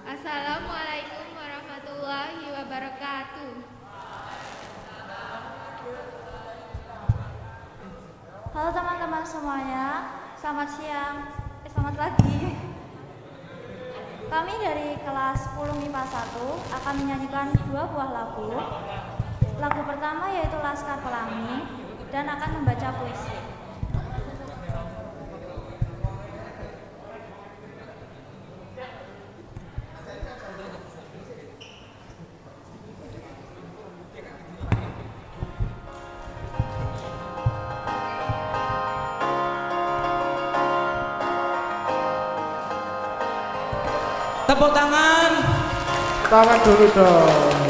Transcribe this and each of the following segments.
Assalamualaikum warahmatullahi wabarakatuh. Halo teman-teman semuanya, selamat siang, selamat pagi. Kami dari kelas 10 MIPA 1 akan menyanyikan dua buah lagu. Lagu pertama yaitu Laskar Pelangi dan akan membaca puisi. Tepuk tangan. Tangan dulu dong.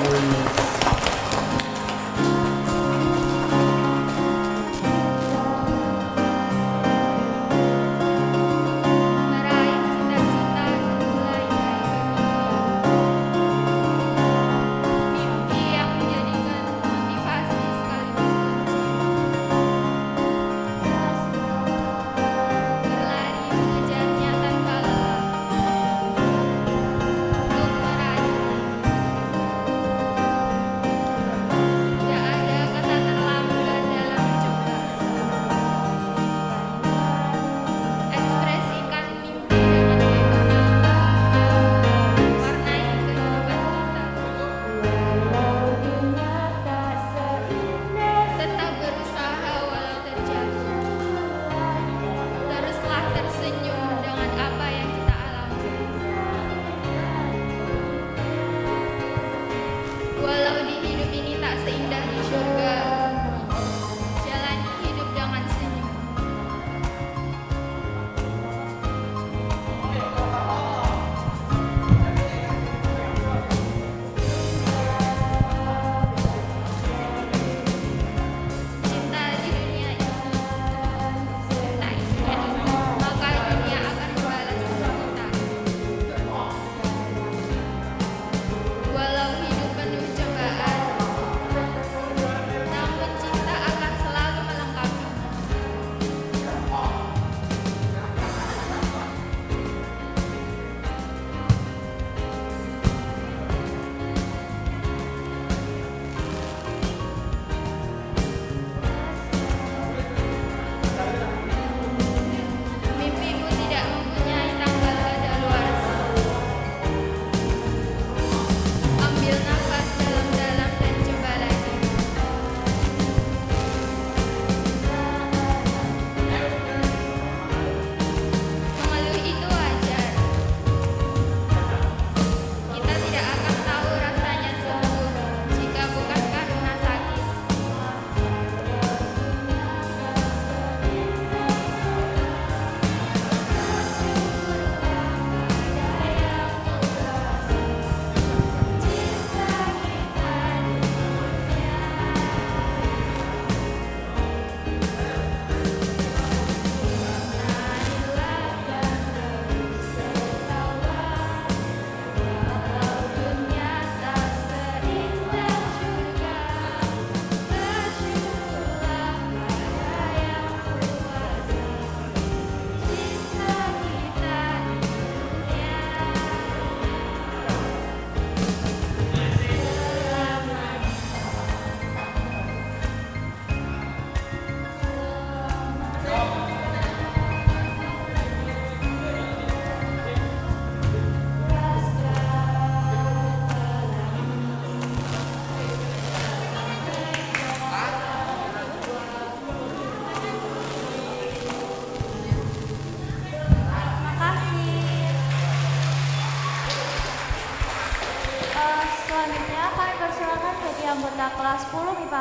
Anggota kelas 10 MIPA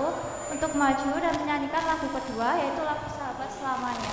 1 untuk maju dan menyanyikan lagu kedua yaitu lagu Sahabat Selamanya.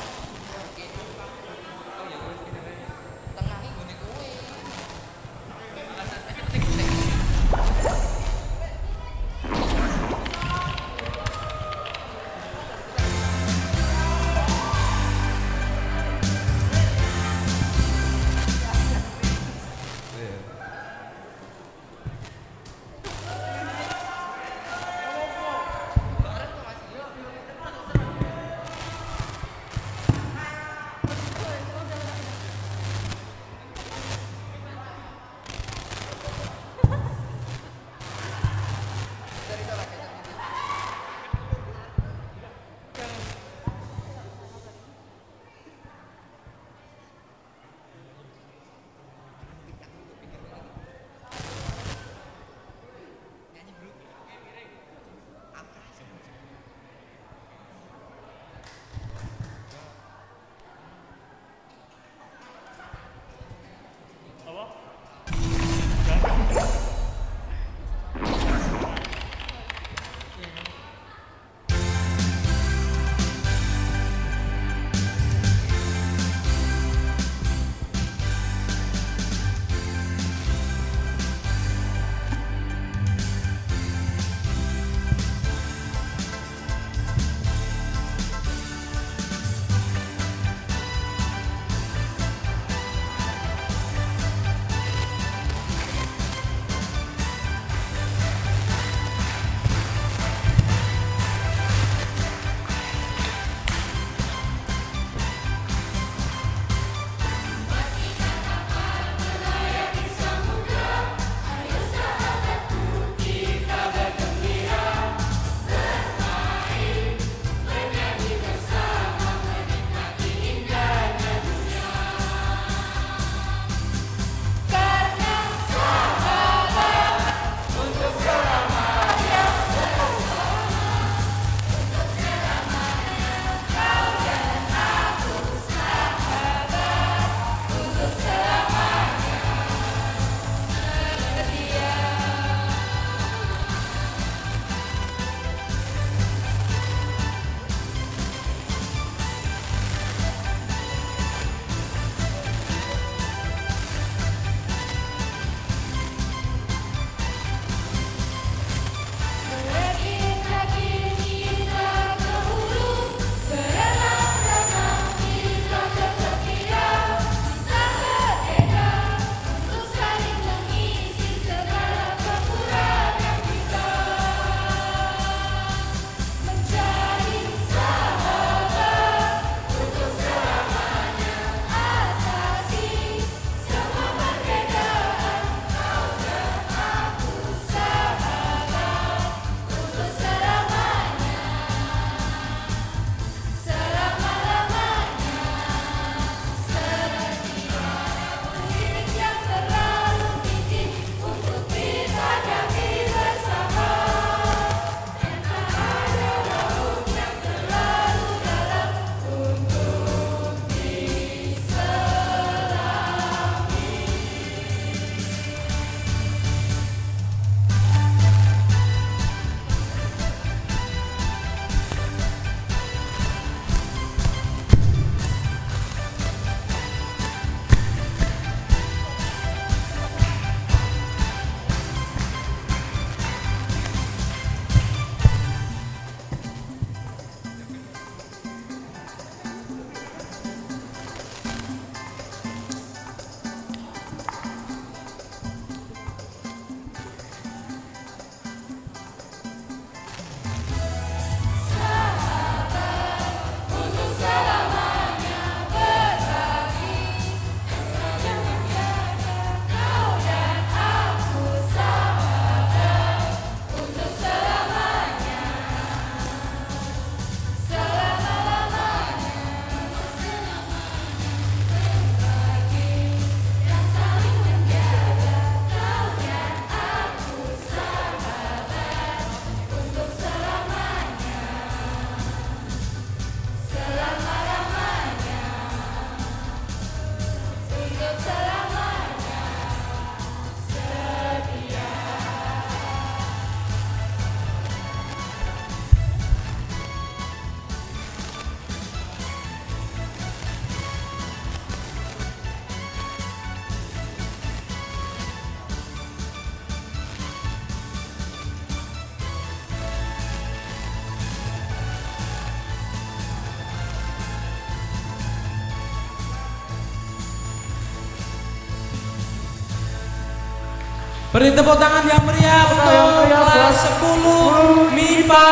Beri tepuk tangan yang meriah untuk yang meriah kelas buat 10 MIPA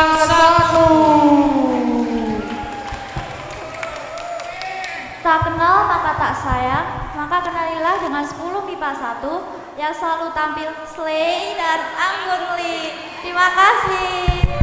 1. Tak kenal maka tak sayang, maka kenalilah dengan 10 MIPA 1 yang selalu tampil slay dan anggun li. Terima kasih.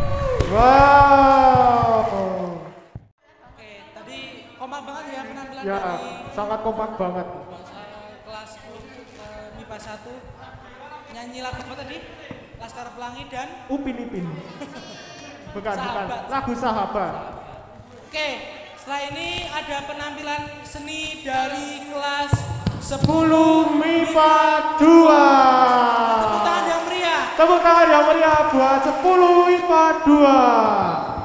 Wow. Oke, tadi kompak banget ya penampilan Ya, dari sangat kompak banget. kelas 10 MIPA 1. Nyanyi lagu apa tadi? Laskar Pelangi dan Upin Ipin. Bukan. Sahabat. Lagu Sahabat. Oke, setelah ini ada penampilan seni dari kelas 10 MIPA 2. Tepuk tangan yang meriah. Tepuk tangan yang meriah buat 10 MIPA 2.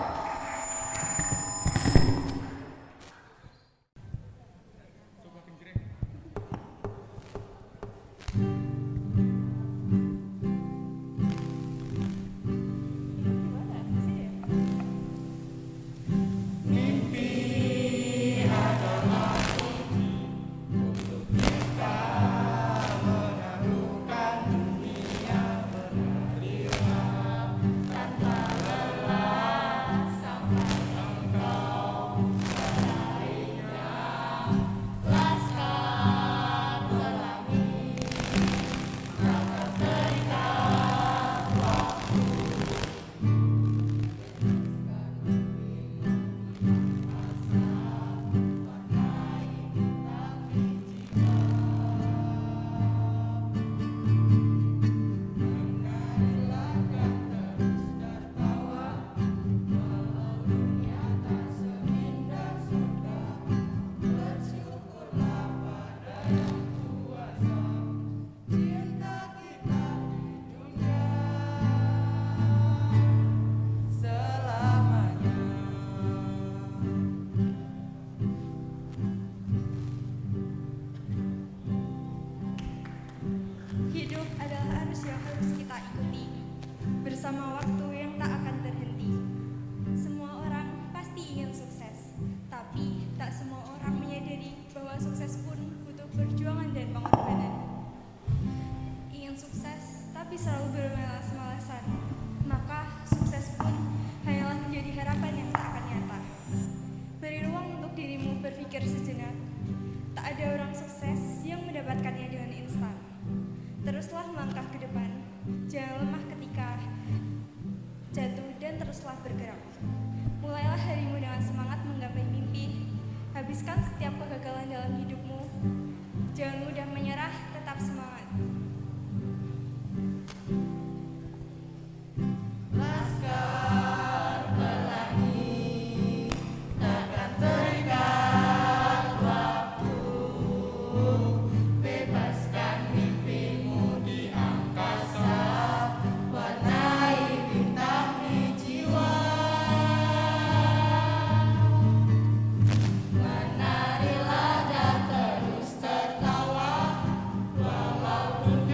bersama waktu yang tak akan terhenti. Semua orang pasti ingin sukses, tapi tak semua orang menyadari bahwa sukses pun butuh perjuangan dan pengorbanan. Ingin sukses, tapi selalu bermalas-malasan, maka sukses pun hanyalah menjadi harapan yang tak akan nyata. Beri ruang untuk dirimu berpikir sejenak. Tak ada orang sukses yang mendapatkannya dengan instan. Teruslah melangkah ke depan, jangan lemah ketika jatuh dan teruslah bergerak. Mulailah harimu dengan semangat menggapai mimpi. Habiskan setiap kegagalan dalam hidupmu. Jangan mudah menyerah, tetap semangat. Laskar Pelangi takkan terikat waktu, bebaskan mimpimu di angkasa, warnai bintang di jiwa. Menarilah dan terus tertawa, walaupun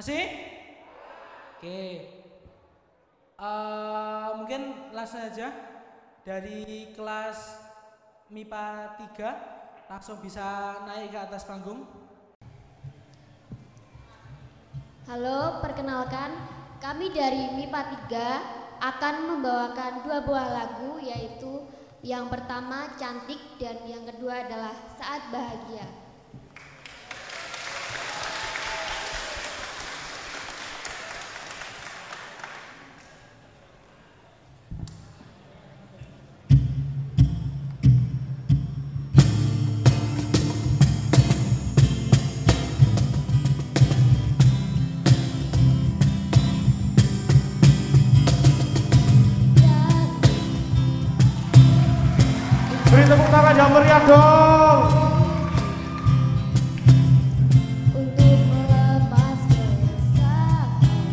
Masih? Oke. Mungkin langsung aja dari kelas MIPA 3 langsung bisa naik ke atas panggung. Halo, perkenalkan kami dari MIPA 3 akan membawakan 2 buah lagu, yaitu yang pertama Cantik dan yang kedua adalah Saat Bahagia. Beri tepuk tangan yang meriah dong. Untuk melepas keresahan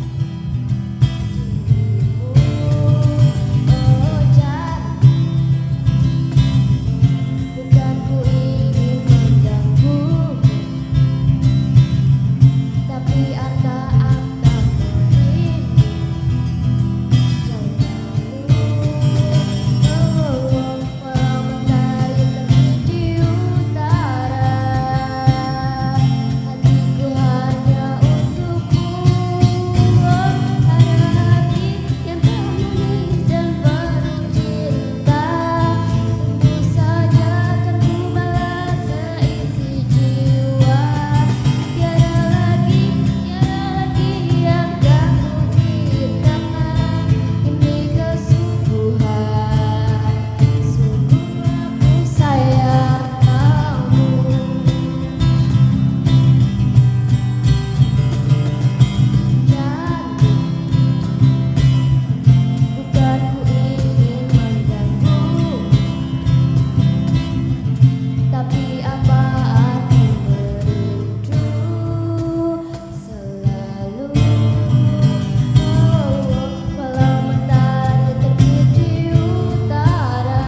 dirimu, oh cantik. Bukan ku ingin mengganggumu, tapi anda merindu selalu. Walau mentari terbit di utara, hatiku hanya untukmu. Ada hati yang tertulis dan penuh cinta, tentu saja akan ku balas seisi jiwa. Tiada lagi yang ganggu kita, ini kesungguhan. Sungguh aku sayang kamu. Cantik, bukan ku ingin mengganggu, tapi apa arti merindu selalu. Walau mentari terbit di utara,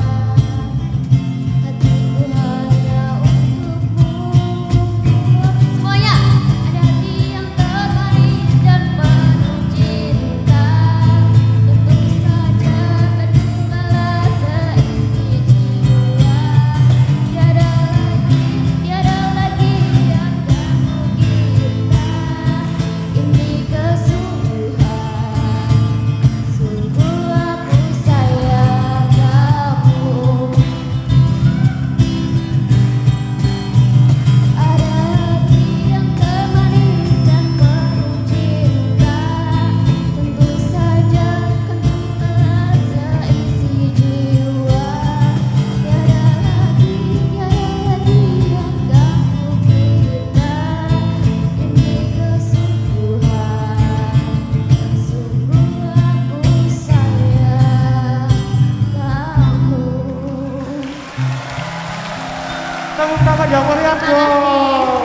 hatiku hanya untukmu. Semuanya, ada hati yang terbaris dan penuh cinta, tentu saja akan ku balas seisi jiwa. Tiada lagi yang ganggu kita, ini kesungguhan. Sungguh aku sayang kamu. Ada hati yang termanis dan penuh cinta, tentu saja akan ku balas seisi jiwa. Tiada lagi yang ganggu kita, ini kesungguhan. Sungguh aku sayang kamu. Tepuk tangan yang meriah dong.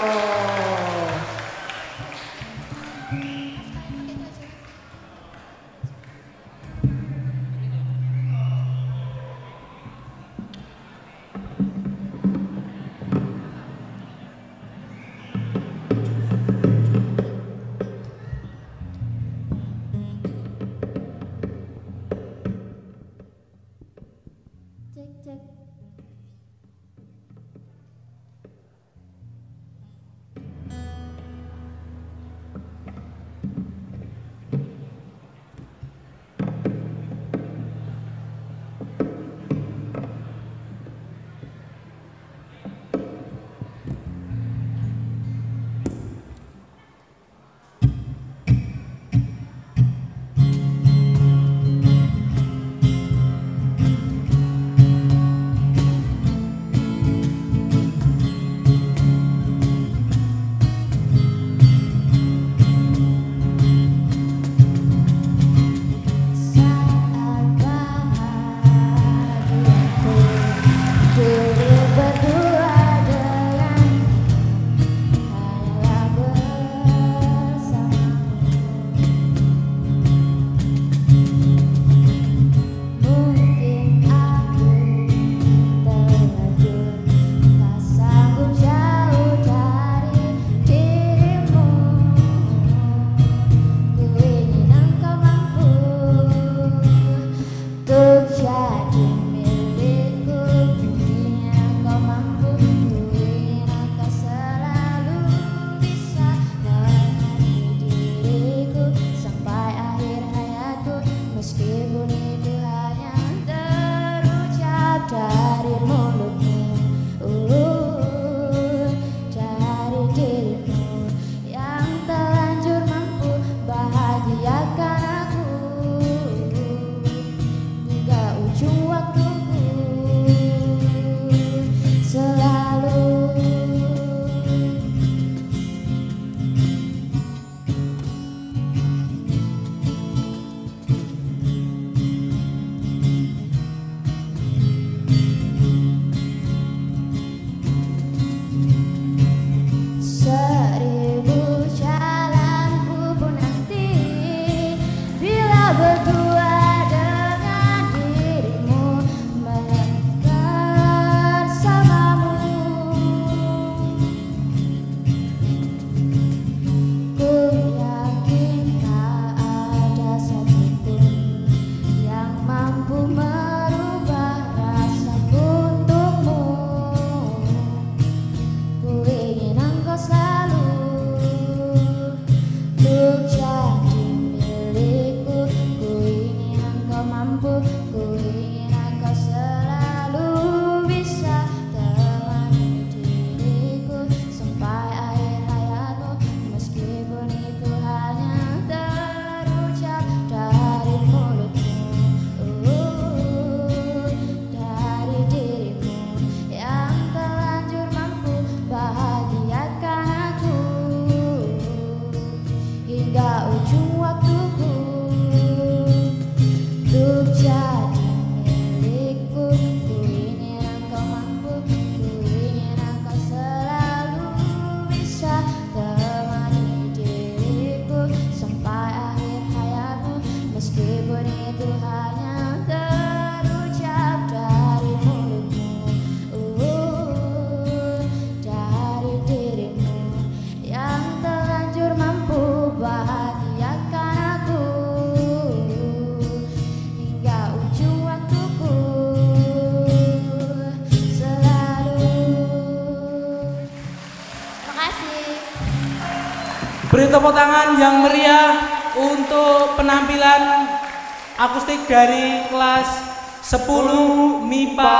Cek cek. Beri tepuk tangan yang meriah untuk penampilan akustik dari kelas 10 MIPA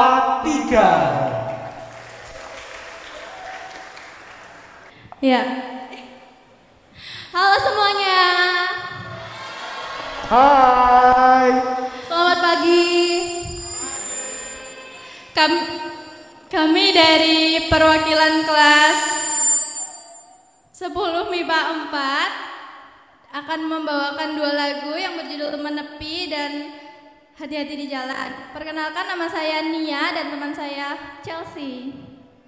3. Ya. Halo semuanya. Hai. Selamat pagi. Kami dari perwakilan kelas 10 MIPA 4 akan membawakan 2 lagu yang berjudul Menepi dan Hati-Hati di Jalan. Perkenalkan, nama saya Nia dan teman saya Chelsea.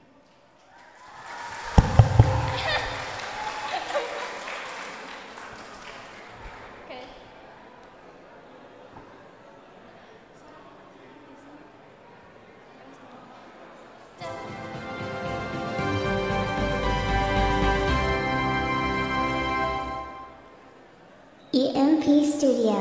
EMP Studio.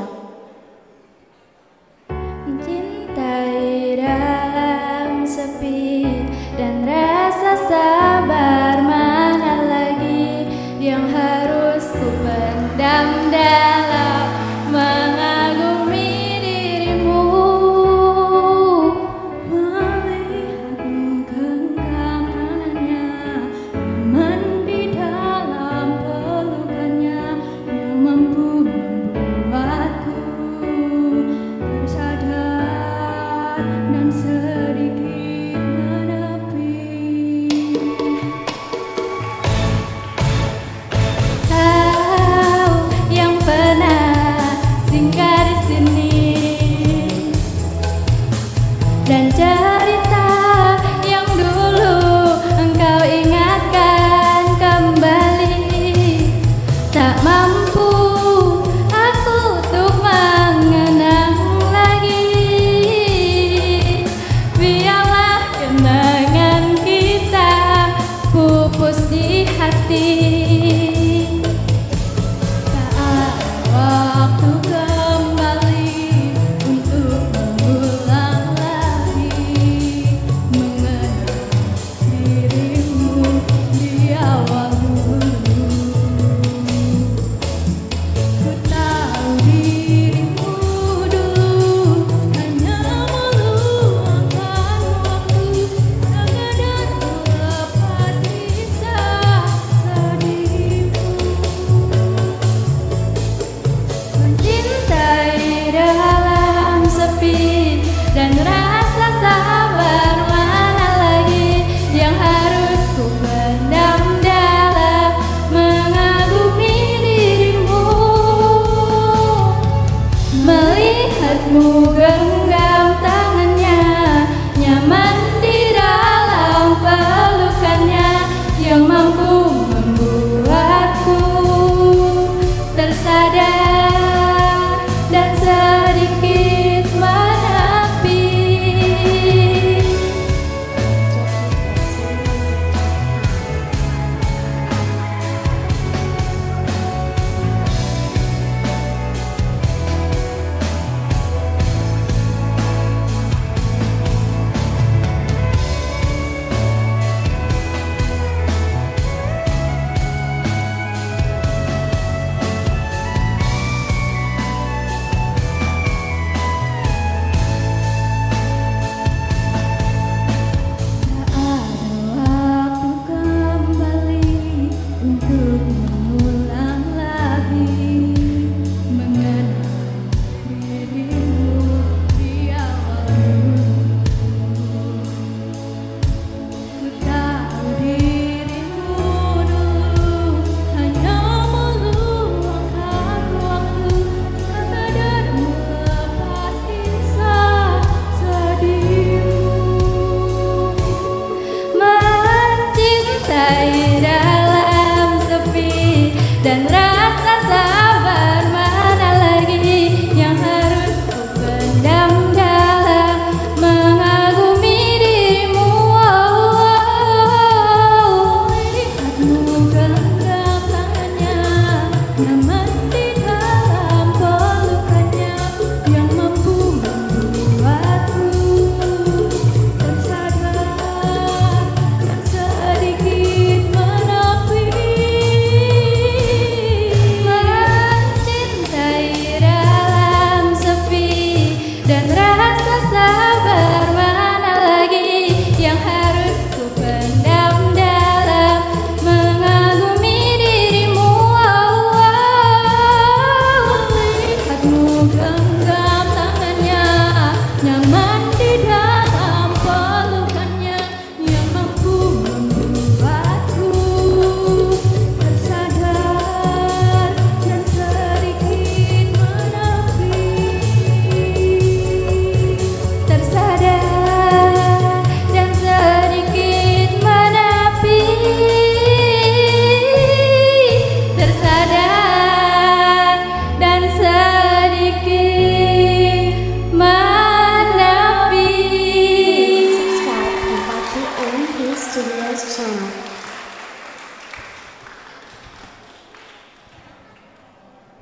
Mencintai dalam sepi dan rasa sabar mana lagi yang harus ku pendam dalam mengagumi dirimu, melihatmu genggam tangannya, nyaman di dalam pelukannya yang mampu membuatku tersadar dan sedikit menepi. Kau yang pernah singgah di sini dan cerita yang dulu engkau ingatkan kembali, tak mampu aku untuk mengenang lagi. Biarlah kenangan kita pupus di hati. Tak ada waktu kembali untuk mengulang lagi mengenal dirimu di awal dulu. Ku tahu dirimu dulu hanya meluangkan waktu sekedar melepas kisah sedihmu. Mencintai dalam sepi dan rasa sabar mana lagi yang harus ku pendam dalam mengagumi dirimu, melihatmu genggam tangannya, nyaman di dalam pelukannya yang mampu membuatku tersadar dan sedikit menepi.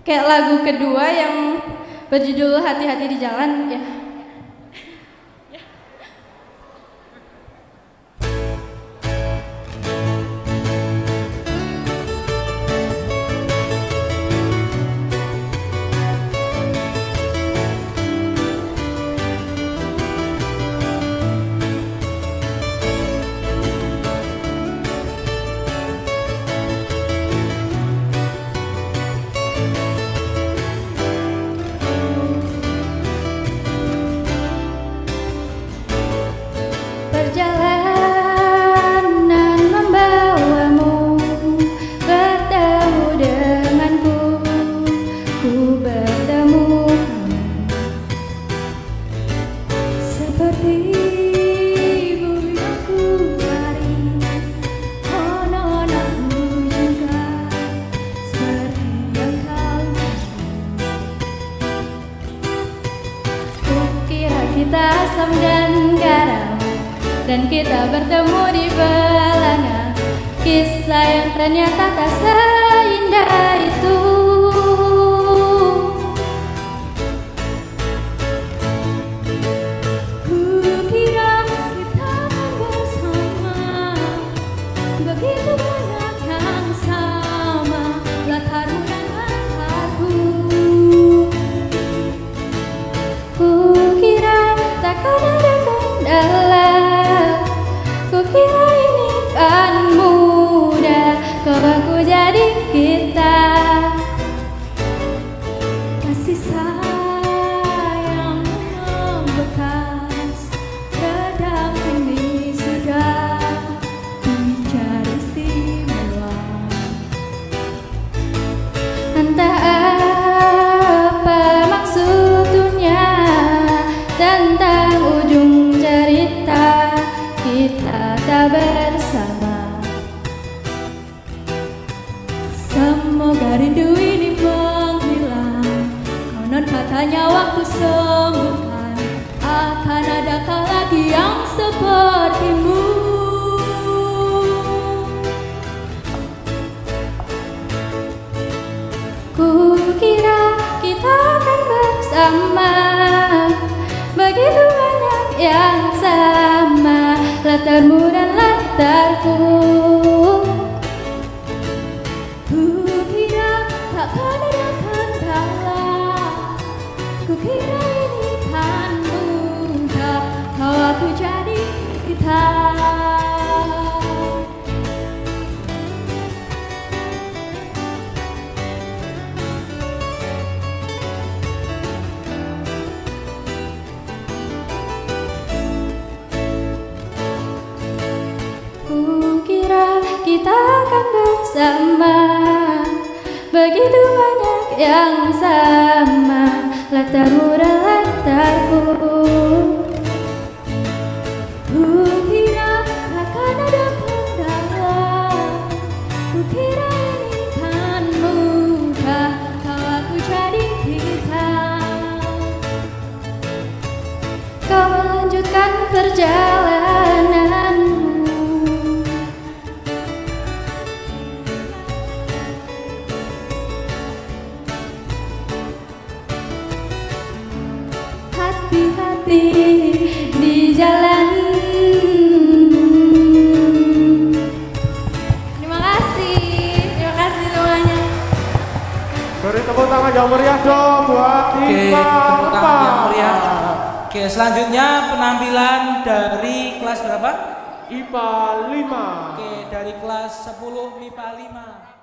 kayak lagu kedua yang berjudul Hati-hati di Jalan ya. Perjalanan membawamu bertemu denganku, ku bertemu seperti ibu yang ku cari. Oh nonakku juga seperti yang kau kukira kita asam dan garam, dan kita bertemu di belanga. Kisah yang ternyata tak seindah itu. Kukira kita akan bersama, begitu banyak yang sama latarmu dan latarku. Kukira takkan ada kendala, kukira ini kan mudah, kau aku jadi kita. Kasih sayang membekas, redam ini sudah bicara istimewa. Entah apa maksudnya, tentang ujung cerita kita tak bersama. Semoga rindu ini menghilang, konon katanya waktu sembuhkan. Akan adakah lagi yang sepertimu? Kukira kita akan bersama, begitu banyak yang sama latarmu dan latarku. Kukira takkan ada kendala, kukira ini kan mudah, kau aku jadi kita. Kukira kita akan bersama, begitu banyak yang sama latarmu dan latarku. Kukira takkan ada kendala, kukira ini kan mudah, kau aku jadi kita. Kau melanjutkan perjalananmu, hati-hati di jalan. Terima kasih semuanya. Beri tepuk tangan yang meriah dong buat Oke, IPA tepuk tangan yang 4. meriah. Oke, selanjutnya penampilan dari kelas berapa? IPA 5. Oke, dari kelas 10 MIPA 5.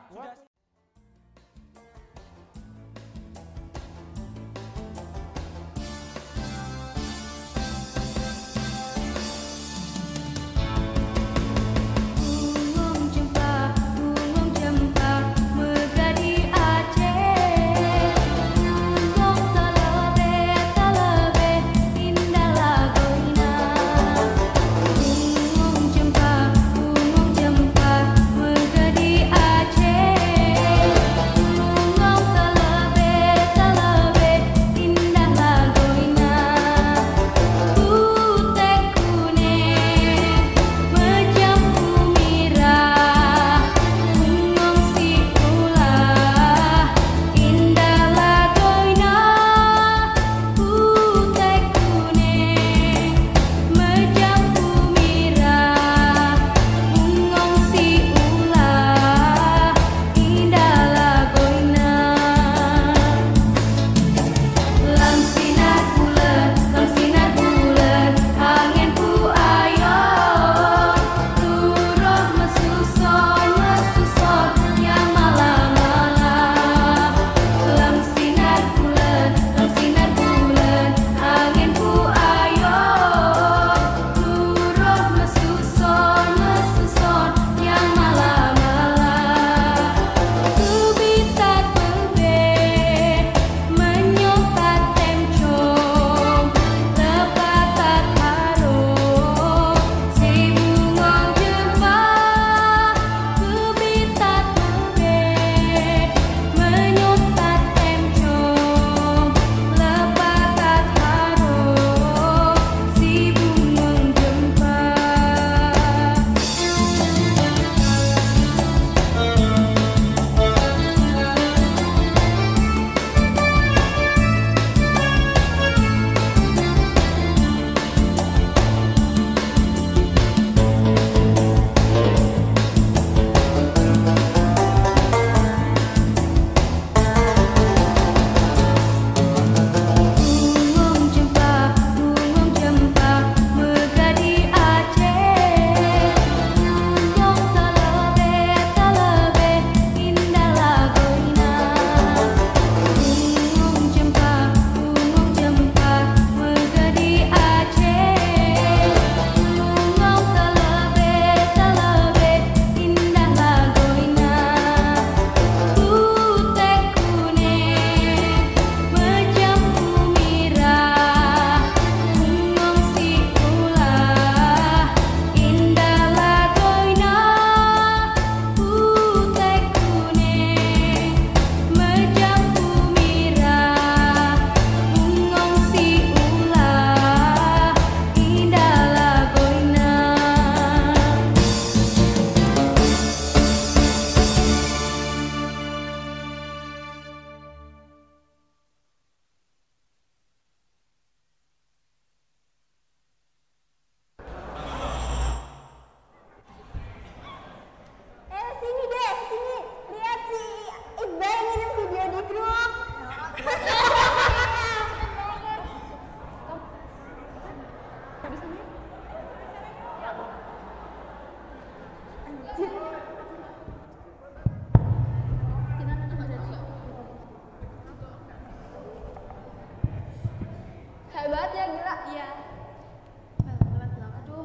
Gunung Jempa megah di Aceh, gunung telebe indah lagoina. Gunung Jempa megah di Aceh.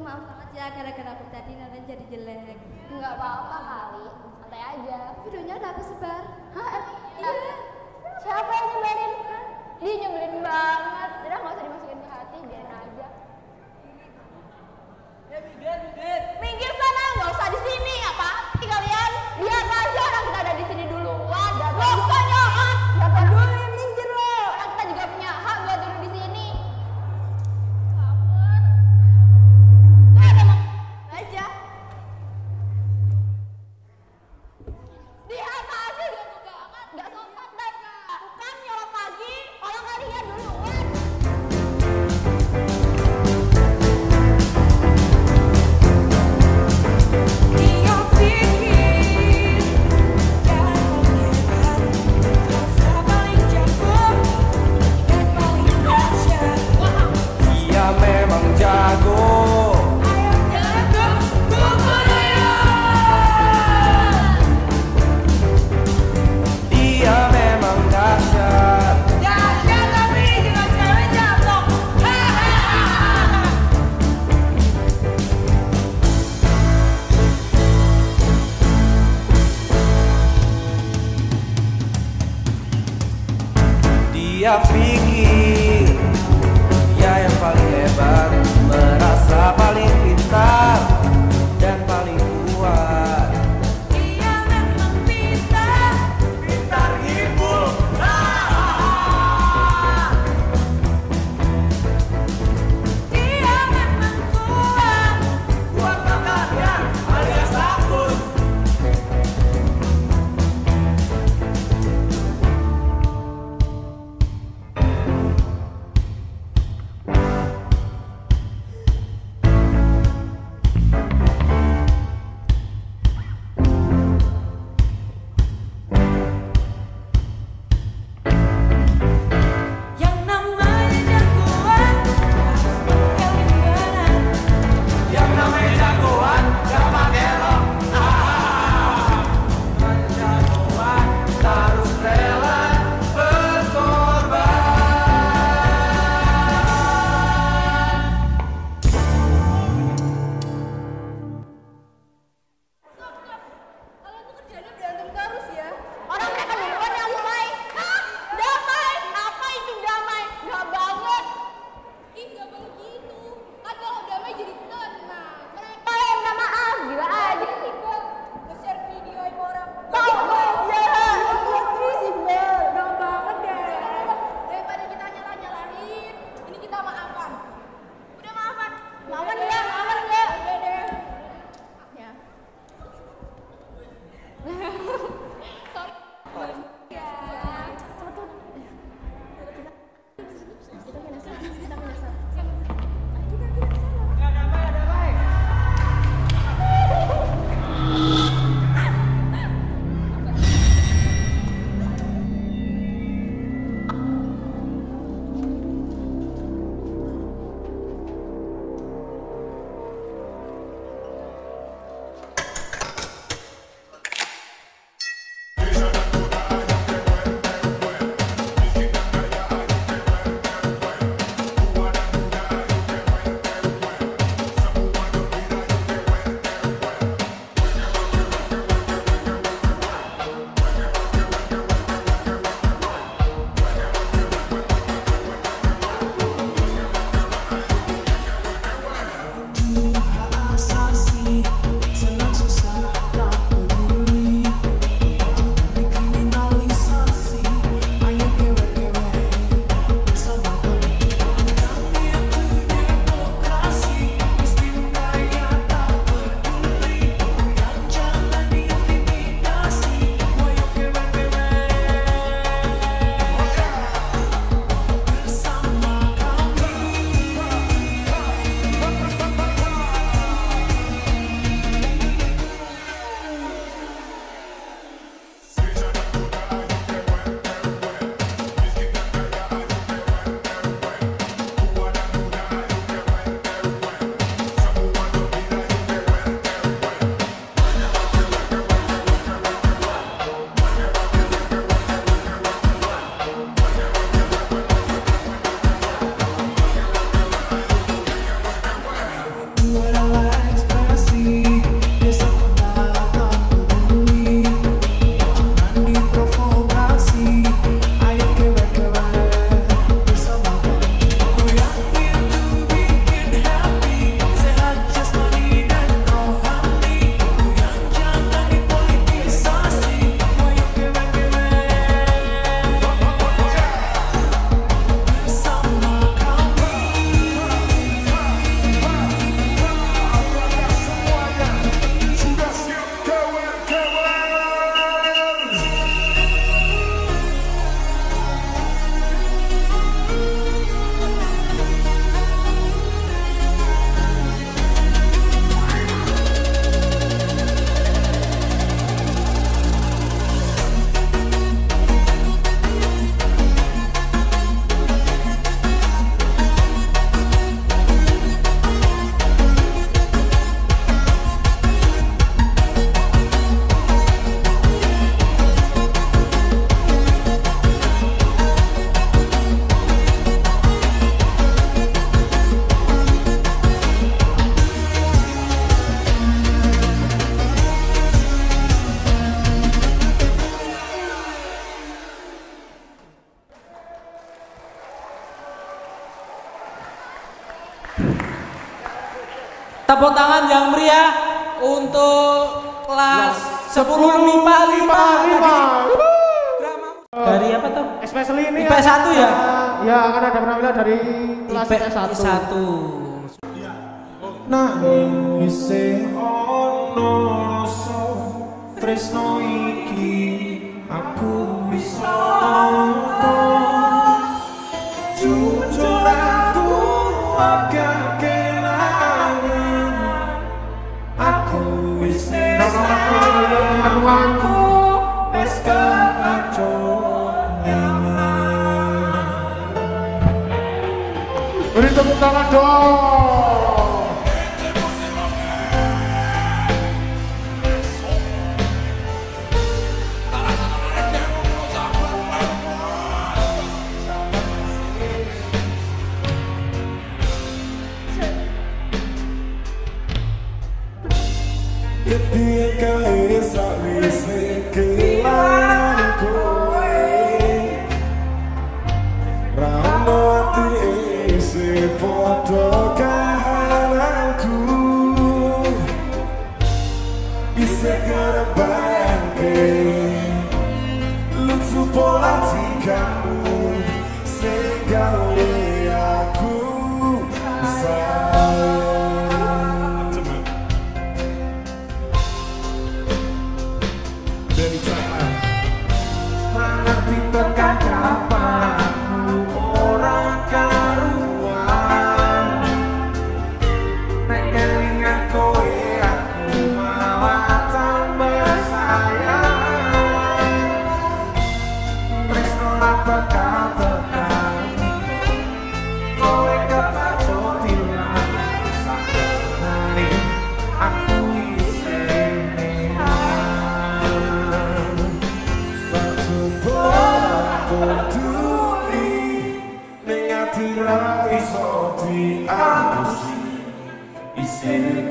maaf banget ya gara-gara aku tadi nanti jadi jelek. Nggak apa-apa kali, santai aja. Videonya udah aku sebar. Hah? Iya. Siapa yang nyebarin? Ih, nyebelin banget. Udah nggak usah dimasukin ke hati, biarin aja. Ya minggir. Minggir sana, nggak usah di sini. Apa sih kalian? Lihat aja orang kita ada di sini duluan. Lo bukannya hak. Nggak peduli, minggir lo. Orang kita juga punya hak buat duduk di sini. Tuh ada mau aja. Dia apa sih ganggu banget? Nggak sopan deh. Bukan nyolong lagi. Orang kalian duluan. Dia pikir dan menghebat, rasa paling jago dan paling dahsyat. Dia memang jago. Ayo jago, Bubudaya. Dia memang dahsyat. Dahsyat tapi juga cewek jatuh. Dia pikir dia yang paling hebat, merasa paling pintar dan paling kuat. Dia memang pintar, Pintar hibur. dia memang kuat. Kuat bakarnya alias bagus. Tepuk tangan yang meriah untuk kelas 10 MIPA 5. Dari apa tuh? Especially ini IPS 1 ya? Ya, akan ada penampilan dari kelas IPS 1. Nangis sing ono rasa tresno iki aku wis nampa jujur aku agak kelangan aku wis sayang aku wis kacau nyaman. Beri tepuk tangan dong. Ketika sawise kelangan kowe rano ati isi foto kahananku bisa kebayangke lucu pola tikamu segawe aku sayang. Mengerti tekan kapanku orang karuan nek kelingan kowe aku malah tambah sayang. Tresno apa katakan kowe kepacut ilang sakjane aku isi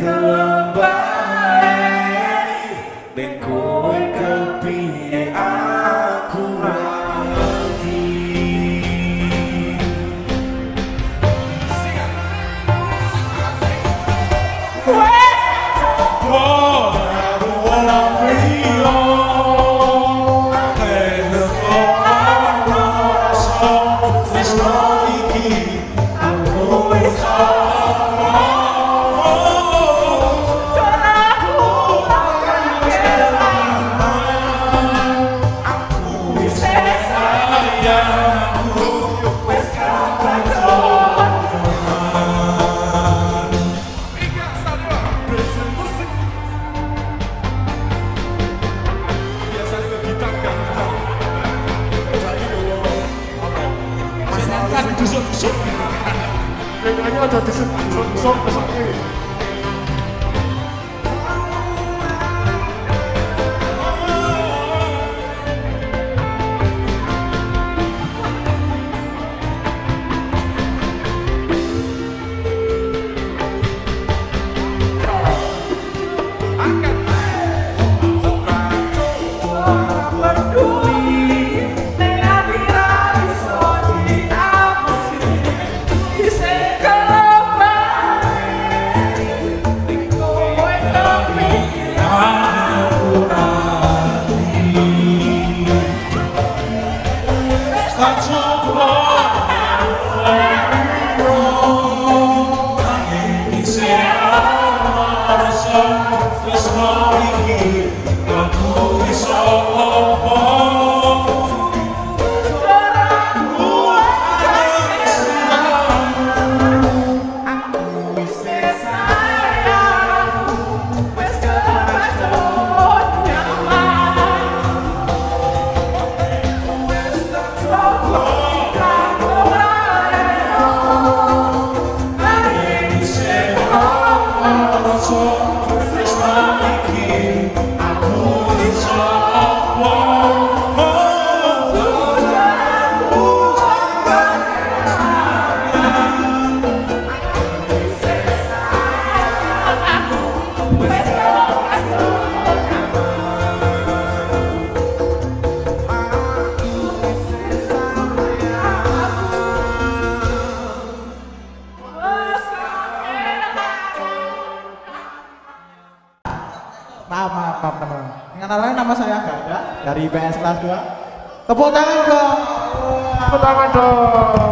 kelembaran dan kowe kepiye aku lagi Kayaknya ada di sok besoknya. Maaf teman. Kenalnya nama saya Gada dari IPS kelas 2. Tepuk tangan dong. Tepuk tangan dong.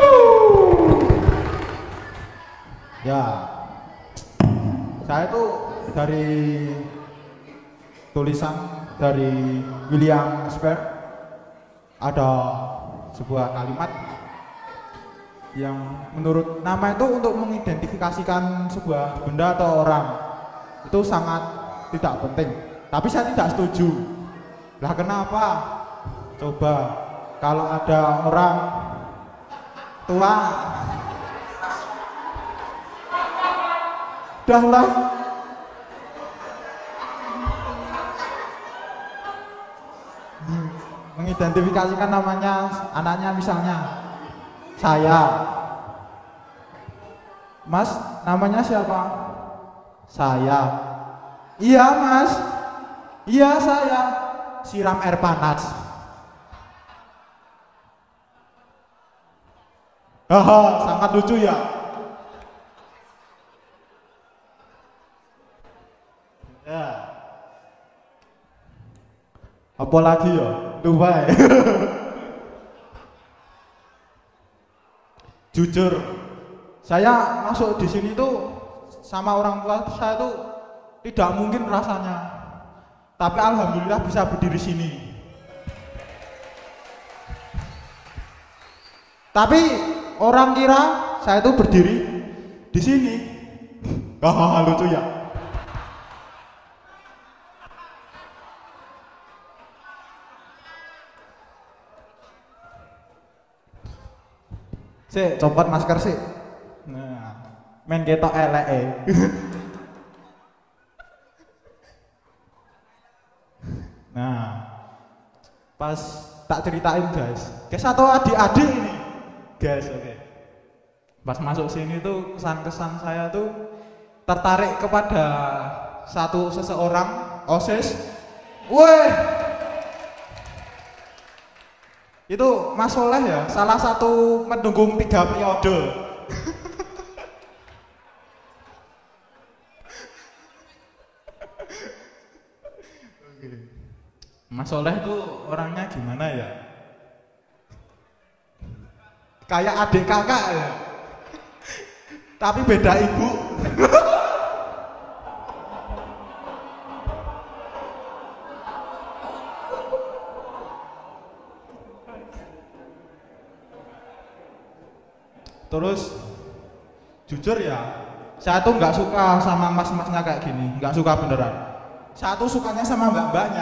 Ya. Saya itu dari tulisan dari William Shakespeare ada sebuah kalimat yang menurut nama itu untuk mengidentifikasikan sebuah benda atau orang itu sangat tidak penting, tapi saya tidak setuju. Lah kenapa? Coba kalau ada orang tua, udahlah, mengidentifikasikan namanya anaknya, misalnya saya, Mas, namanya siapa? Saya. Iya Mas, iya saya. Siram air panas. Haha, sangat lucu ya. Ya. Apa lagi ya? Lupa ya. Jujur, saya masuk di sini tuh sama orang tua saya tuh tidak mungkin rasanya, tapi alhamdulillah bisa berdiri sini. Tapi orang kira saya tuh berdiri di sini. Hahaha, lucu ya. Sik, copot masker sih. Nah, main ketok eleke. Nah, pas tak ceritain guys, satu adik-adik ini, guys, oke. Pas masuk sini tuh kesan-kesan saya tuh tertarik kepada seseorang OSIS. Woi, itu Mas Soleh ya, salah satu pendukung 3 periode. Mas Soleh tuh orangnya gimana ya? Kayak adik kakak ya, tapi beda ibu. Terus jujur ya, saya tuh nggak suka sama mas-masnya kayak gini, nggak suka beneran. Saya tuh sukanya sama mbak-mbaknya.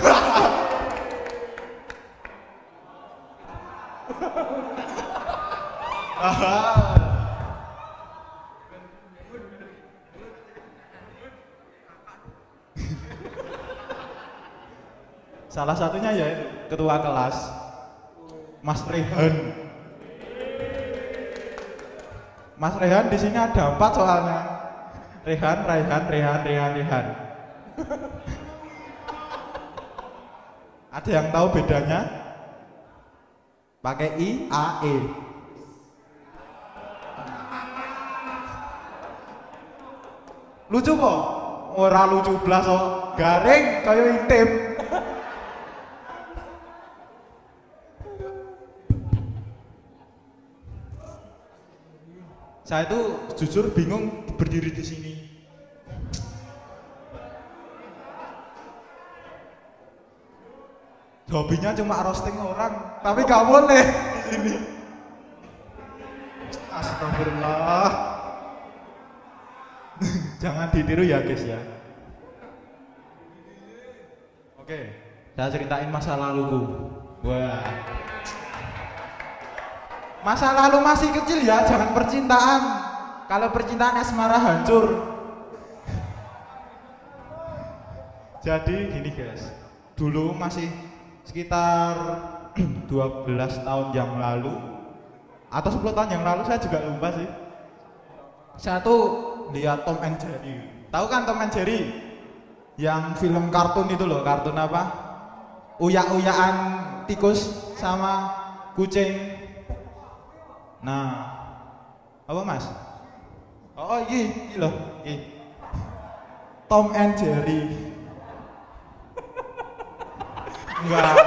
Salah satunya ya ketua kelas, Mas Rehan. Mas Rehan di sini ada 4 soalnya. Rehan. Ada yang tahu bedanya? Pakai I, A, E. Lucu kok? Ora lucu blas kok. Garing kayak intip. Saya itu jujur bingung berdiri di sini. Hobinya cuma roasting orang, tapi gak boleh di sini. Astagfirullah. Jangan ditiru ya guys ya. Oke, saya ceritain masa laluku. Wah. Masa lalu masih kecil ya, jangan percintaan. Kalau percintaan asmara hancur. Jadi gini guys, dulu masih sekitar 12 tahun yang lalu atau 10 tahun yang lalu, saya juga lupa sih. Saya tuh lihat Tom and Jerry. Tahu kan Tom and Jerry? Yang film kartun itu loh, kartun apa? Uyak-uyakan tikus sama kucing. Nah, apa mas? Oh ini loh, Tom and Jerry. Enggak.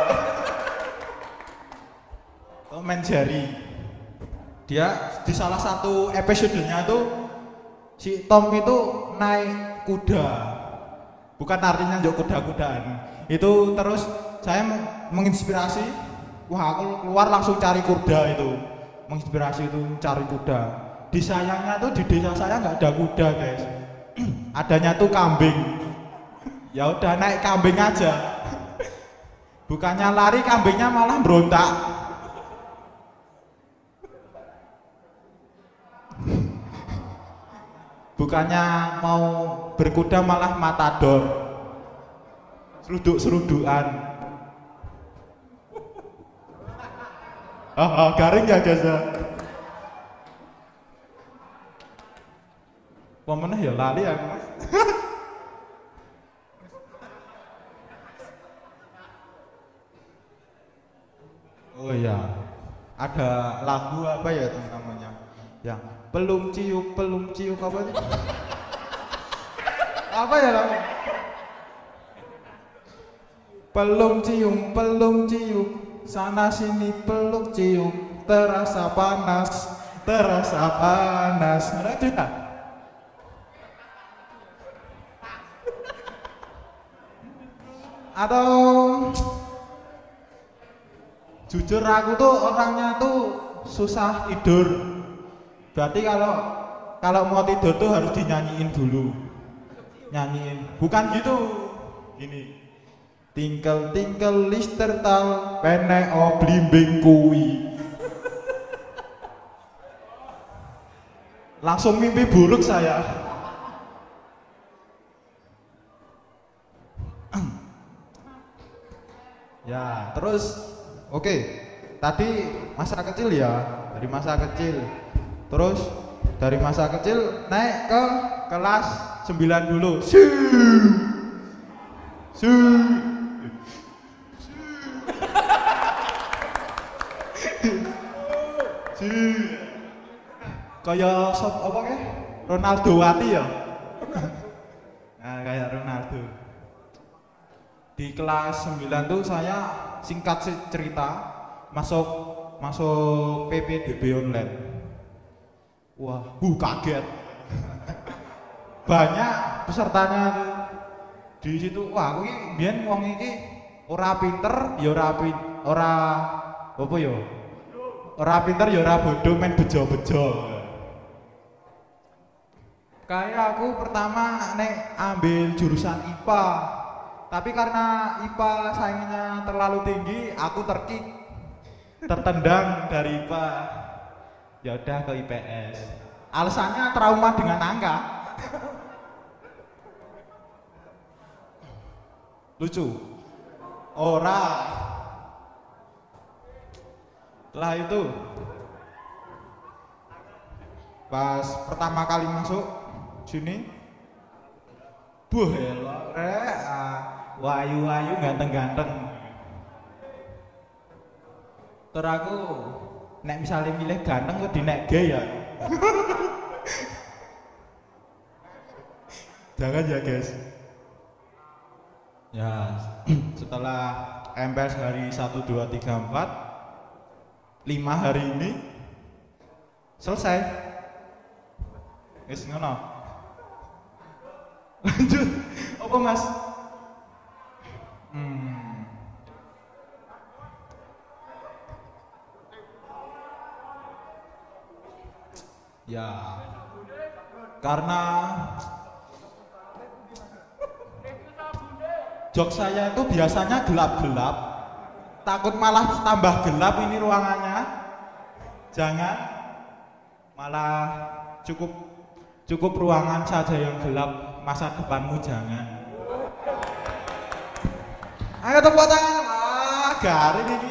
Tom and Jerry. Dia di salah satu episodenya tuh si Tom itu naik kuda. Bukan artinya njuk kuda-kudaan. Itu terus saya menginspirasi, wah aku keluar langsung cari kuda itu. Menginspirasi itu cari kuda. Di sayangnya tuh di desa saya nggak ada kuda, guys. Adanya tuh kambing. Ya udah naik kambing aja. Bukannya lari, kambingnya malah berontak. Bukannya mau berkuda malah matador. Seruduk-serudukan. Garing ya guys ya. Pemenang ya lali aku. Oh iya, ada lagu apa ya itu namanya? Yang pelum ciuk apa itu? Apa ya lagu? Pelum ciuk, sana sini peluk ciuk, terasa panas. Ada juga? Atau jujur aku tuh orangnya tuh susah tidur. Berarti kalau mau tidur tuh harus dinyanyiin dulu. Nyanyiin. Bukan gitu. Gini. Tingkel lister tal pene o blimbing kuwi. Langsung mimpi buruk saya. Ya, terus oke, tadi masa kecil ya, dari masa kecil. Terus dari masa kecil naik ke kelas 9 dulu. Kayak sop apa ke? Ronaldo Wati ya. Nah, kayak Ronaldo. Di kelas 9 tuh saya singkat cerita masuk PPDB online. Wah, kaget. Banyak pesertanya di situ. Wah, aku iki mbiyen wong iki ora pinter, ya ora pinter ya ora bodoh, main bejo-bejo. Kayak aku pertama ambil jurusan IPA. Tapi karena IPA saingnya terlalu tinggi, aku tertendang dari IPA. Ya udah ke IPS. Alasannya trauma dengan angka. Lucu. Ora. Setelah itu pas pertama kali masuk sini, wayu-wayu ganteng-ganteng. Terus aku nek misalnya milih ganteng kok di nek gay ya. Jangan ya guys. Ya, setelah MPS hari 1, 2, 3, 4 5 hari ini selesai. Wis ngono. Lanjut. Apa Mas? Ya, karena jok saya itu biasanya gelap-gelap, takut malah tambah gelap ini ruangannya. Jangan, malah cukup ruangan saja yang gelap, masa depanmu jangan. Ayo tepuk tangan. Garing ini.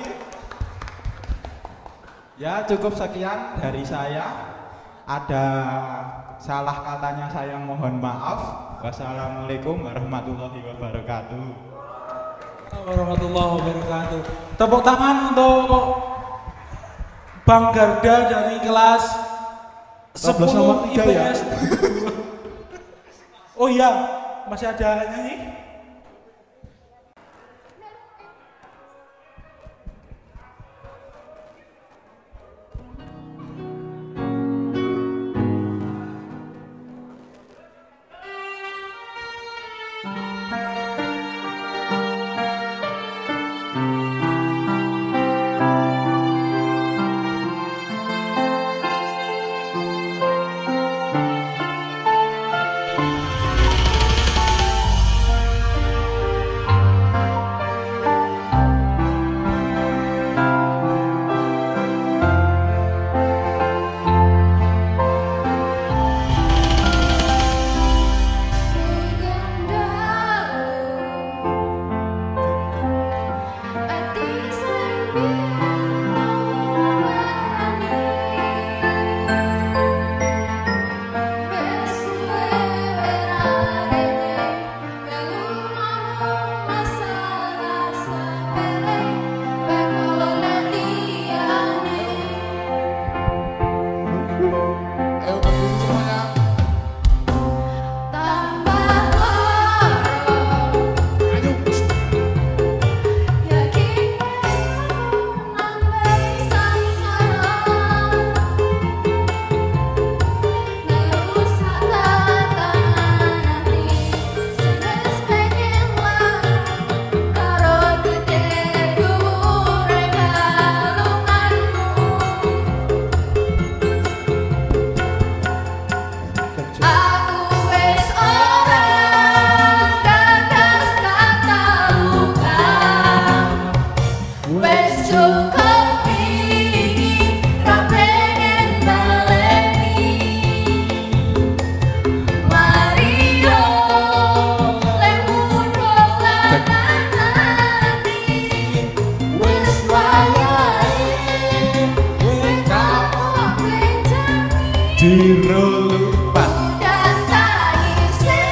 Ya, cukup sekian dari saya. Ada salah katanya saya mohon maaf. Wassalamualaikum warahmatullahi wabarakatuh. Warahmatullahi wabarakatuh. Tepuk tangan untuk Bang Garda dari kelas 10 IPS. Oh iya, masih ada nyanyi?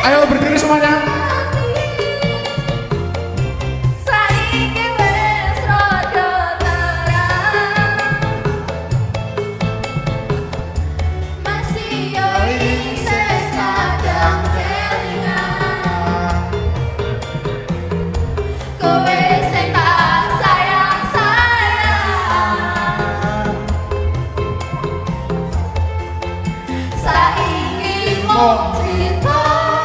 Ayo berdiri semuanya. Saiki wis rada terang, masih yo isih kadang kelingan. Kowe sing tak sayang-sayang, saiki mung cerita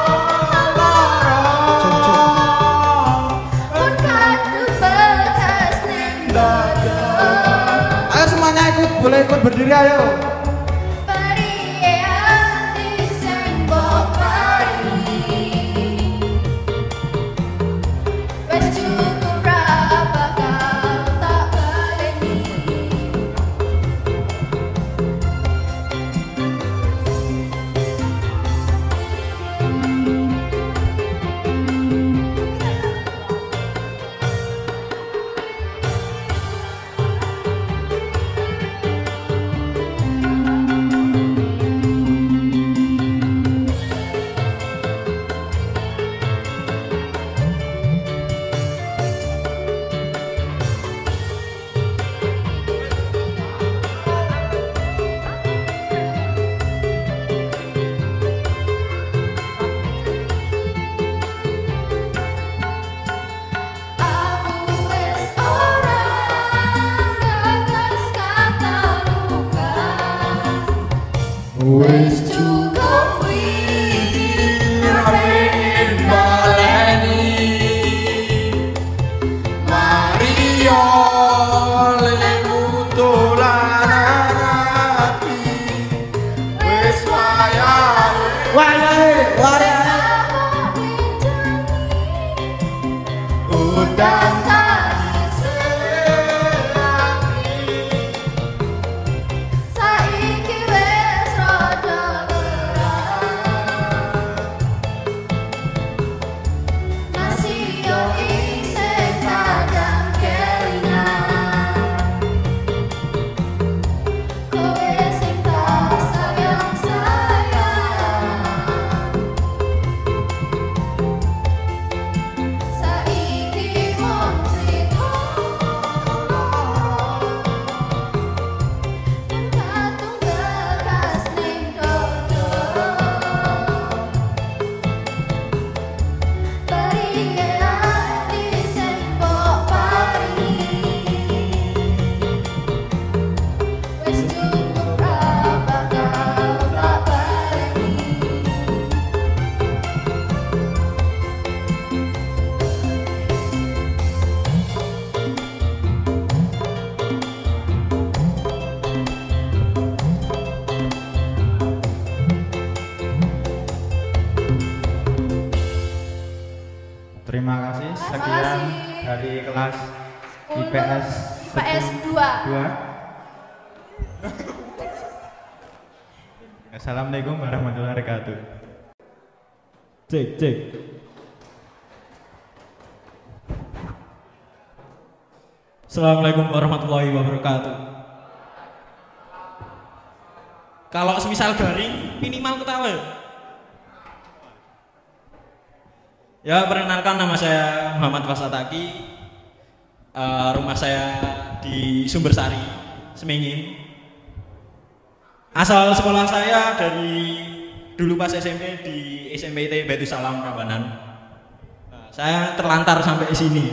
pun kadung bekas ning dada. Ayo semuanya boleh ikut berdiri ayo. Periye ati sing mbok paringi, wis cukup ra bakal tak baleni. Aku wis ora gagas kata luka, wis cukup wingi Pengen baleni Mario lemu dolanan ati wis wayahe undang saiki wis rada terang, masih yo isih kadang kelingan. Kowe sing tak sayang-sayang, saiki mung cerita kadung bekas ning dada. Periye ati sing mbok paringi, wis cukup ra bakal tak baleni. Terima kasih. Terima Sekian kasih. dari kelas IPS IPS 2. 2. Assalamualaikum warahmatullahi wabarakatuh. Cek. Assalamualaikum warahmatullahi wabarakatuh. Kalau semisal garing, minimal ketawa. Ya, perkenalkan nama saya Muhammad Fasataki. Rumah saya di Sumbersari, Semingin. Asal sekolah saya dari dulu pas SMP di SMPT Baitu Salam Rambanan. Saya terlantar sampai sini.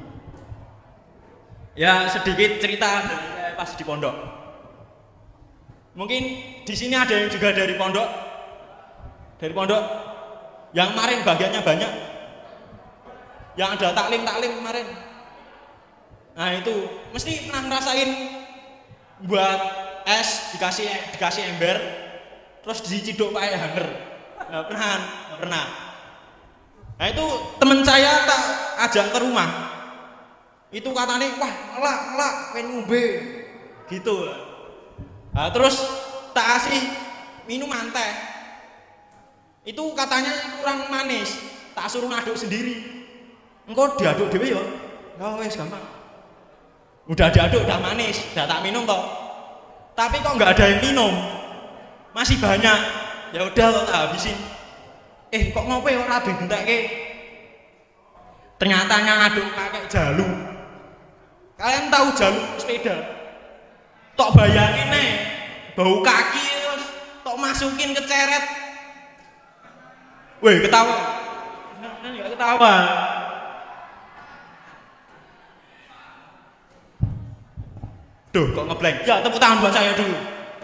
Ya, sedikit cerita dari saya pas di pondok. Mungkin di sini ada yang juga dari pondok. Dari pondok yang kemarin bagiannya banyak. Yang ada taklim kemarin. Nah, itu mesti pernah ngerasain buat es dikasih ember terus diciduk pakai hanger. Nah, pernah. Nah, itu temen saya tak ajak ke rumah. Itu katanya, wah ngelak ngombe gitu. Nah, terus tak kasih minuman teh. Itu katanya kurang manis, tak suruh ngaduk sendiri. Engkau diaduk dhewe ya. Ya wis gampang. Udah diaduk, udah manis, udah tak minum toh. Tapi kok nggak ada yang minum, masih banyak. Ya udah lo tak habisin. kok ngopo ora digentekke? Ternyatanya aduk pakai jalu. Kalian tahu jalu sepeda? Tok bayangin nih, bau kaki terus tok masukin ke ceret. Weh, ketawa. Nah, ya ketawa. Duh, kok ngeblank? Ya, tepuk tangan buat saya dulu.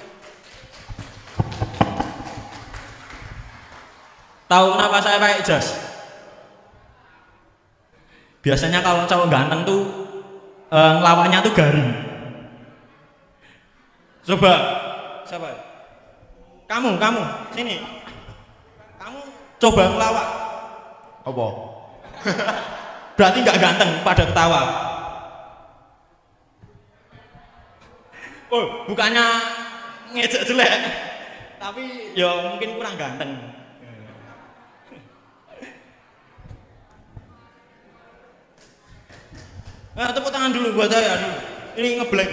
Tahu kenapa saya pakai jas? Biasanya kalau cowok ganteng tuh ngelawannya tuh garing. Coba, siapa? Kamu, sini. Kamu coba ngelawak. Apa? Berarti nggak ganteng, pada ketawa. Oh, bukannya ngejek jelek, tapi ya mungkin kurang ganteng. Nah, tepuk tangan dulu buat saya dulu. Ini ngeblank.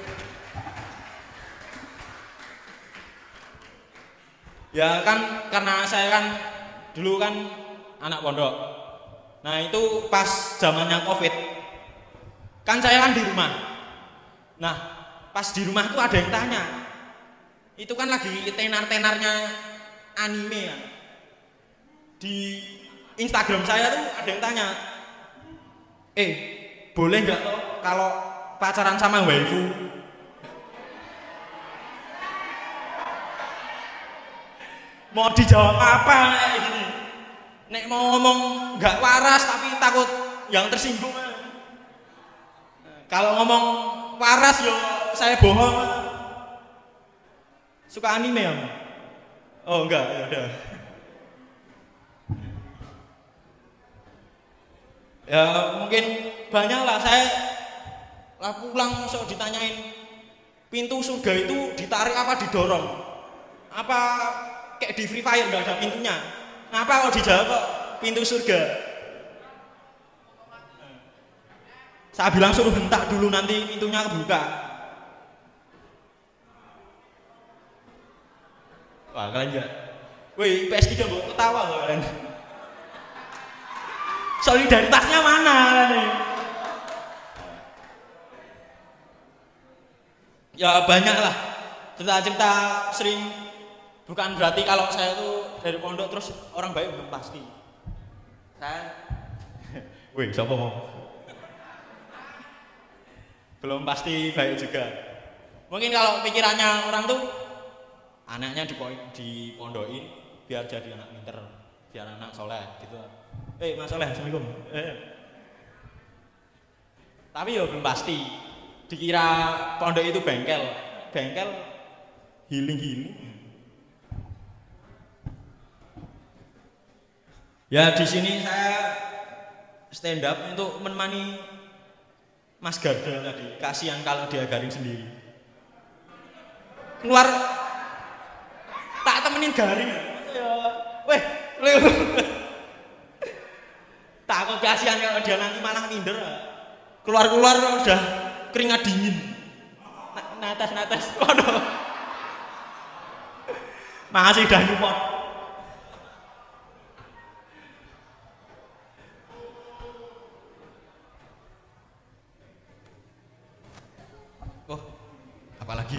Ya kan, karena saya kan dulu kan anak pondok. Nah itu pas zamannya COVID, kan saya kan di rumah. Nah pas di rumah tuh ada yang tanya, itu kan lagi tenar-tenarnya anime ya. Di Instagram saya tuh ada yang tanya, boleh nggak kalau pacaran sama waifu? Mau dijawab apa ini? Nek mau ngomong nggak waras tapi takut yang tersinggung. Kalau ngomong waras yo saya bohong. Suka anime ya? Oh enggak, ya udah. Ya mungkin banyak lah, saya pulang sok ditanyain pintu surga itu ditarik apa didorong? Apa kayak di Free Fire nggak ada pintunya? Ngapa kalau dijawab kok pintu surga? Saya bilang suruh hentak dulu nanti pintunya kebuka. Wah kalian ya, wih PS3 mau ketawa kok kalian. Solidaritasnya mana nih? Ya banyak lah cerita-cerita sering. Bukan berarti kalau saya tuh dari pondok terus orang baik, belum pasti. Saya, wih siapa mau? Belum pasti baik juga. Mungkin kalau pikirannya orang tuh anaknya dipondokin biar jadi anak pinter, biar anak soleh gitu. Mas Soleh, assalamualaikum. Tapi ya belum pasti. Dikira pondok itu bengkel healing. Ya di sini saya stand up untuk menemani Mas Garda tadi. Kasihan kalau dia garing sendiri. Keluar tak temenin garing. Weh, takut kasihan kalau dia nanti malah minder. Keluar udah keringat dingin. Natas. Waduh. Makasih udah nyupport. Oh, apalagi?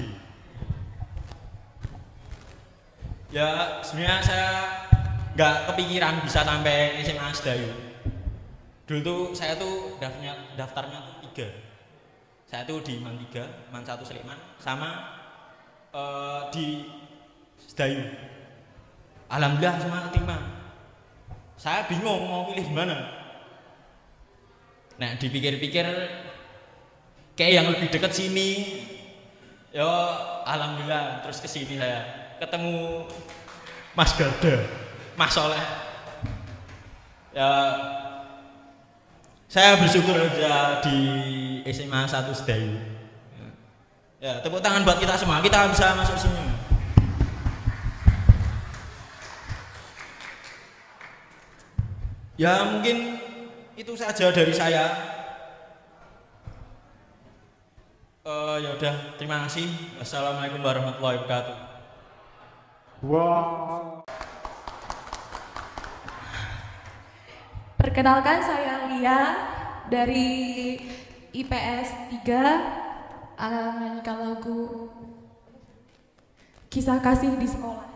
Ya, sebenarnya saya nggak kepikiran bisa sampai SMA Sedayu. Dulu tuh saya tuh daftarnya tuh 3. Saya tuh di MAN 3, MAN 1 Sleman, sama di Sedayu. Alhamdulillah semua terima. Saya bingung mau pilih mana. Nah dipikir-pikir kayak yang lebih dekat sini. Yo alhamdulillah terus kesini saya ketemu Mas Garda, Mas Soleh. Ya saya bersyukur bisa di SMA 1 Sedayu. Ya, tepuk tangan buat kita semua. Kita bisa masuk sini. Ya, mungkin itu saja dari saya. Ya udah, terima kasih. Wassalamualaikum warahmatullahi wabarakatuh. Wow. Perkenalkan, saya Lia dari IPS 3 akan menyanyikan lagu Kisah Kasih di Sekolah.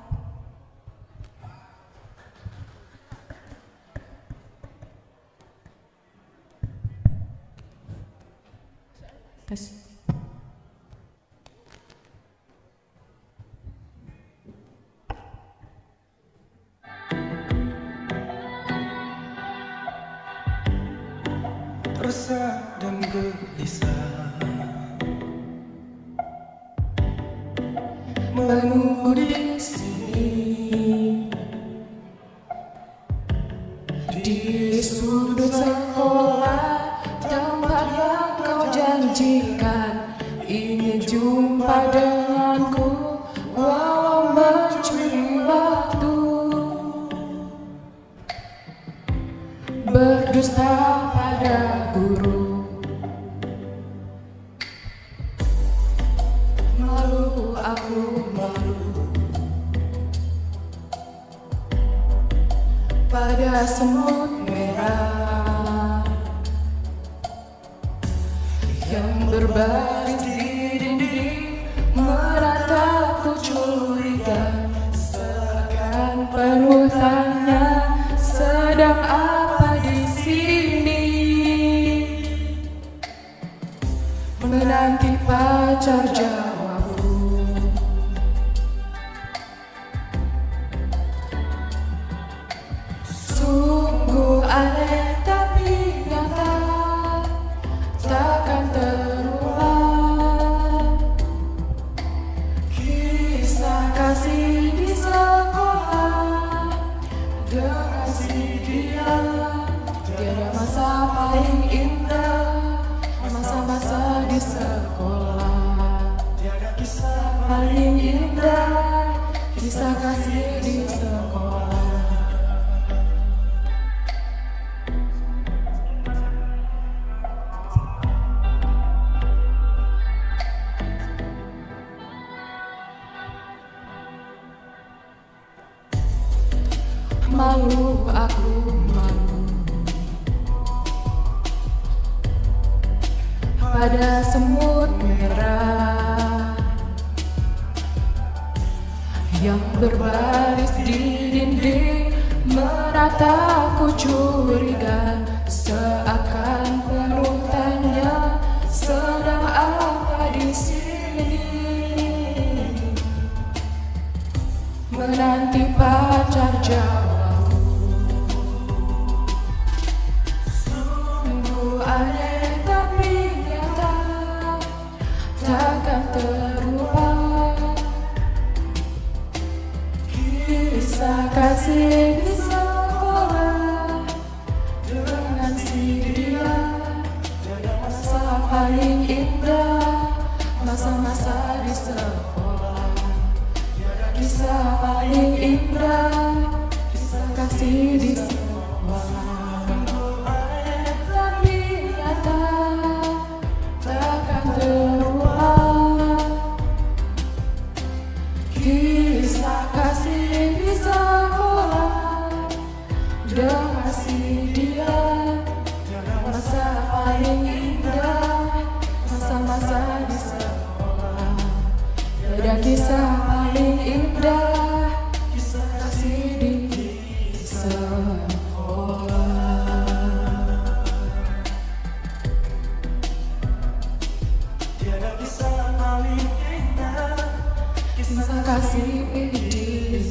Tes. Resah dan gelisah menunggu di sini, di sudut sekolah tempat yang kau janjikan ingin jumpa denganku walau mencuri waktu, berdusta pada guru. Malu aku malu pada semut merah yang berbaris di dinding, menatapku curiga seakan penuh tanya sedang apa di sini, menanti pacar jawabku. Sungguh aneh tapi nyata, takkan terulang kisah kasih di sekolah dengan si dia. Tiada masa paling indah, masa-masa di sekolah. Tiada kisah paling indah, kisah kasih di sekolah. Malu aku malu pada semut merah yang berbaris di dinding, menatapku curiga seakan penuh tanya sedang apa di sini, menanti pacar jawab. Aneh tapi nyata, takkan terlupa kisah kasih di sekolah dengan si dia. Tiada masa paling indah, masa-masa di sekolah. Tiada kisah paling indah, kisah kasih di sekolah. Takkan terulang kisah kasih di sekolah dengan si dia. Tiada masa paling indah, masa-masa di sekolah. Tiada kisah paling indah, kisah kasih di sekolah. Kisah kasih di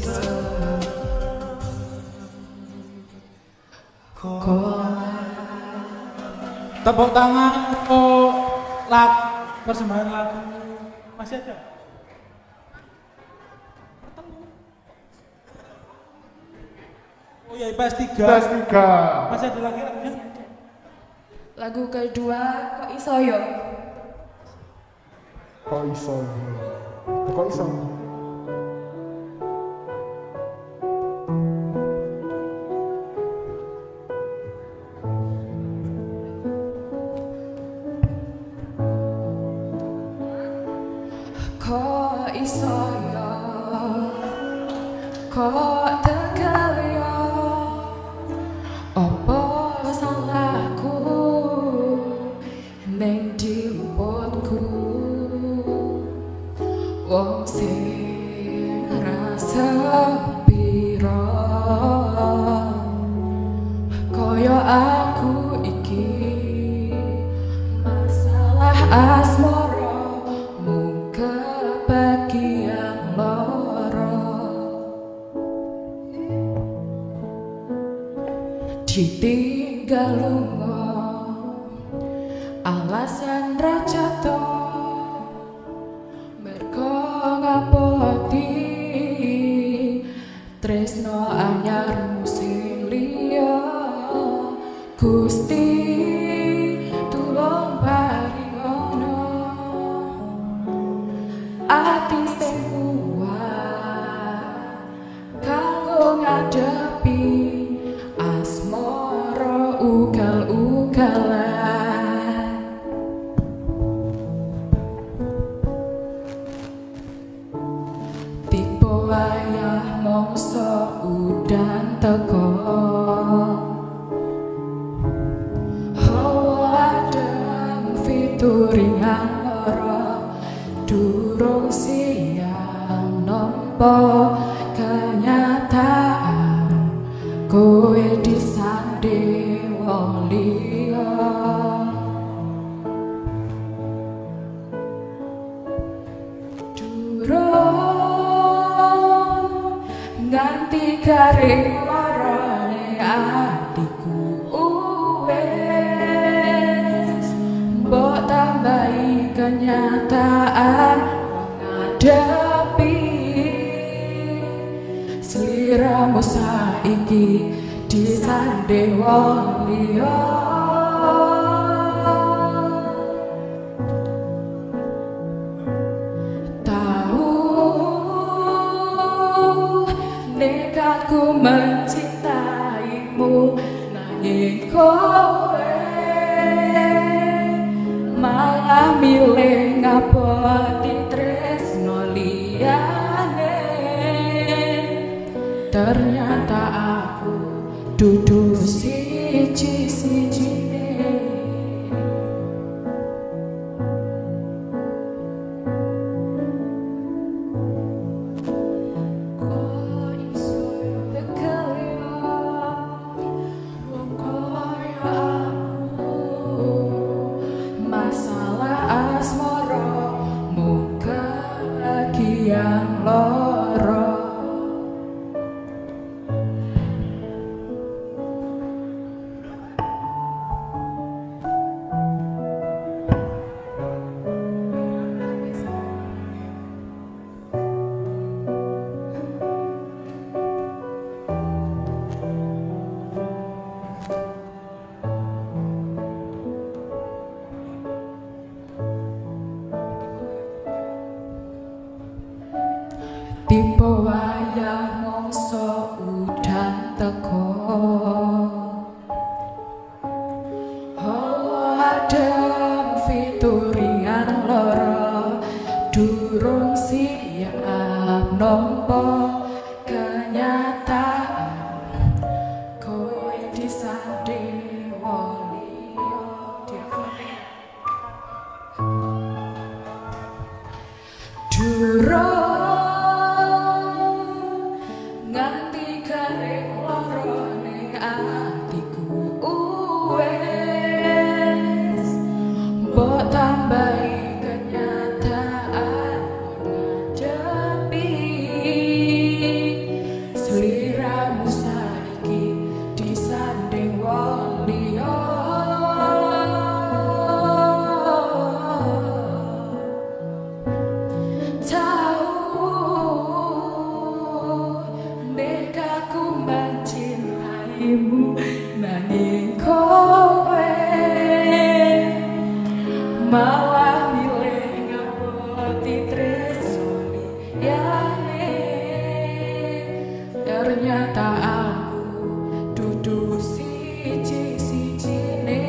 sekolah. Tepuk tangan untuk persembahan lagu. Masih ada? Oh ya, IPS 3. IPS 3. Masih ada lagi lagunya? Lagu kedua, Kok Isoyo. Kok iso? Kok iso? Kok isoyo? Kok tekel yo? Apa ditinggal lunga alasan rajato mergo ngapoti tresno anyar musilia Gusti tulung paringono ati sing kuat kanggo ngadepi asmara ugal-ugalan tiba wayah mangsa udan teko turingan lara durung siang nampa kenyataan kowe disandhe wong liya durung nganti garing larane atiku mbok tambahi kenyataan ngadepi sliramu saiki disandhe wong liya tahu nekatku mencintaimu nanging kowe malah milih ngapoti tresno liyane ternyata aku dudu siji-sijine kok iso tekel yo wong koyo aku masalah asmara muka bagian loro tiba wayah mangsa udan teko adem fituringan lara durung siap nampa kenyataan kowe disandhe wong liya durung nganti garing lara ning atiku wes mbok tambahi kenyataan ngadepi sliramu saiki disanding wong liya nanging kowe malah milih ngapoti tresno liyane ternyata aku dudu siji-sijine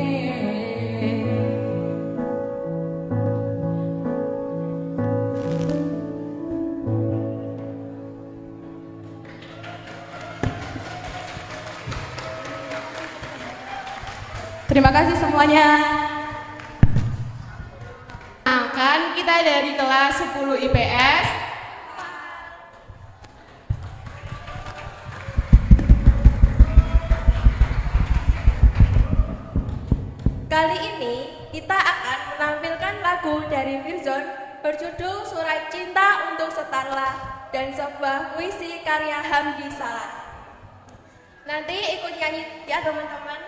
Terima kasih semuanya. Nah, kan kita dari kelas 10 IPS. Kali ini kita akan menampilkan lagu dari Virzon berjudul Surat Cinta untuk Starla dan sebuah puisi karya Hamdi Salah. Nanti ikut nyanyi ya teman-teman.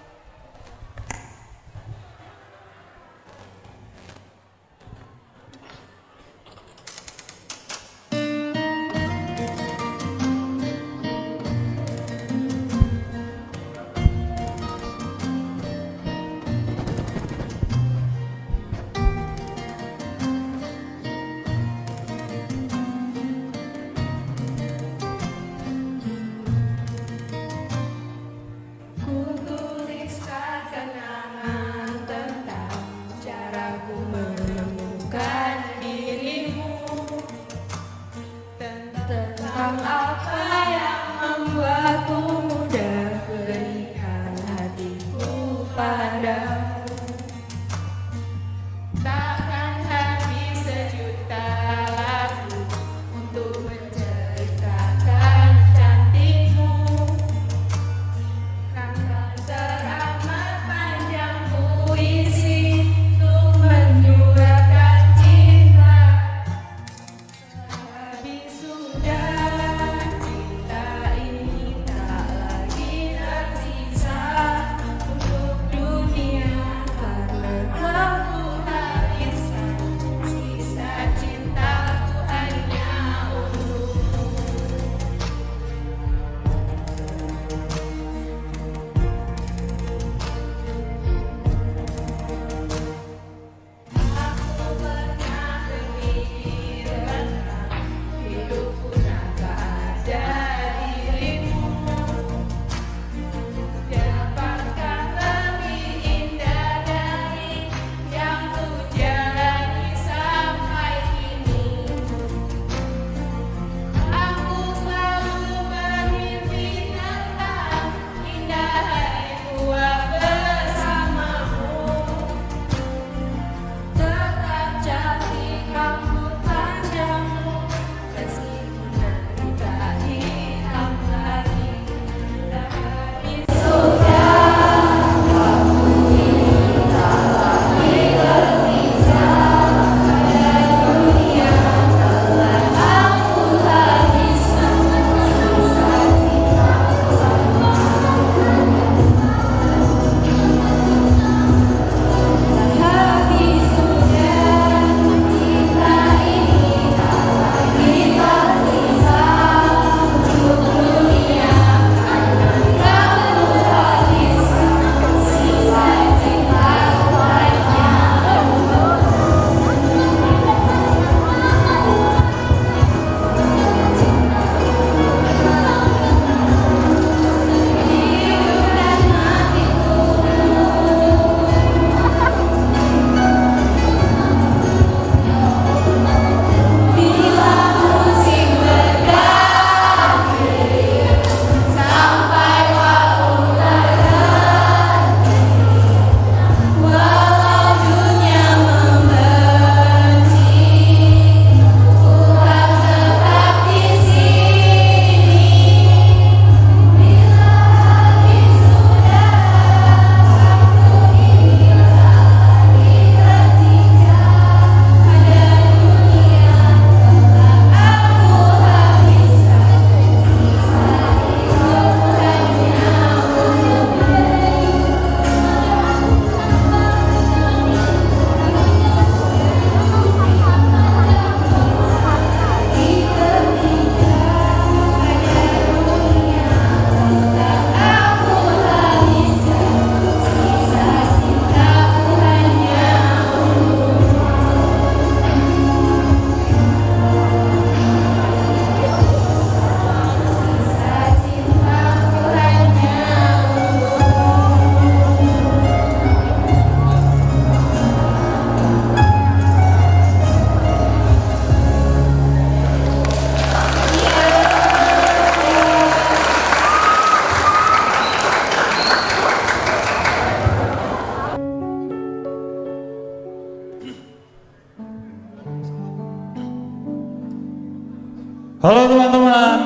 Halo teman-teman,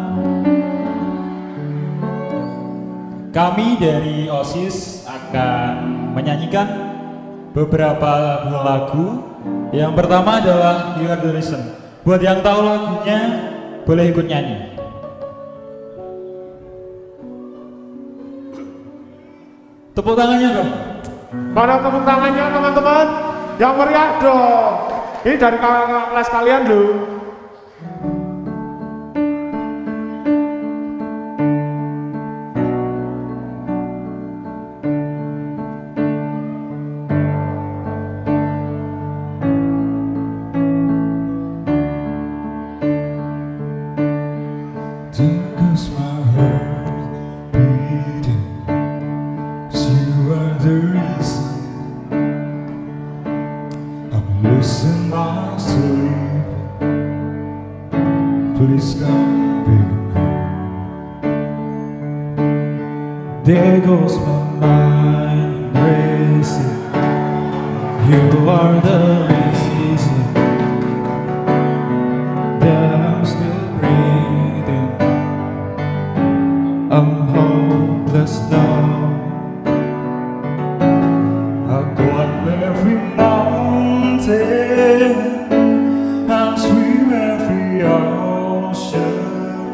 kami dari OSIS akan menyanyikan beberapa lagu. Yang pertama adalah You Are The Reason. Buat yang tahu lagunya boleh ikut nyanyi. Tepuk tangannya dong. Mana tepuk tangannya teman-teman? Yang meriah dong. Ini dari kakak kelas kalian loh. There goes my mind racing. You are the reason that I'm still breathing. I'm hopeless now. I'll climb every mountain and swim every ocean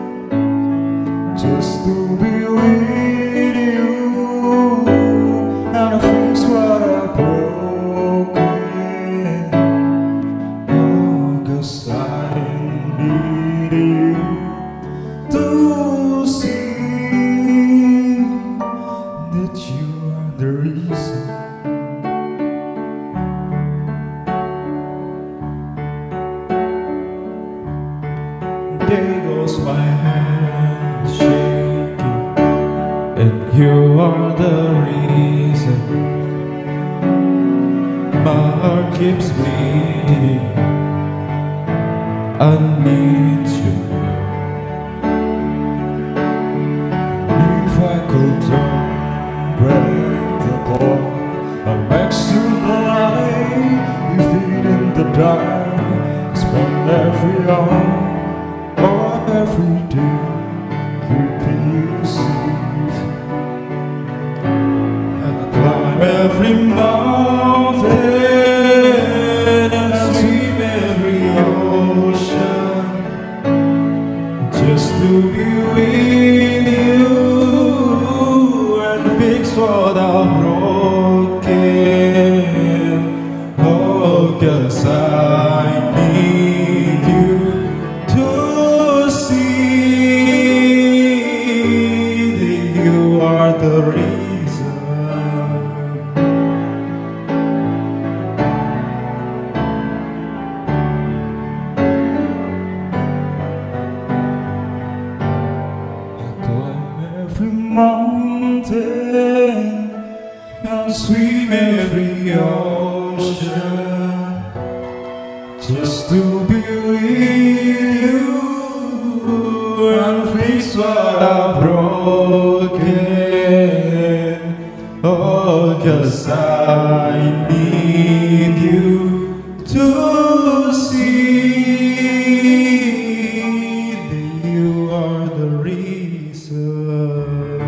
just to be with you and fix what I've broken. Oh, 'cause I need you to see that you are the reason. There goes my hand shaking, and you are the reason. My heart keeps beating. I need you now. If I could turn back the clock, I'll make you alive. You feed in the dark, spend every hour or every day keeping you safe. And I climb every mountain and swim every ocean just to be with you and fix what I'm broken. Oh, 'cause I need you to see that you are the reason. I climb every mountain and swim every ocean just to be with you and fix what I've broken. Oh, 'cause I need you to see that you are the reason.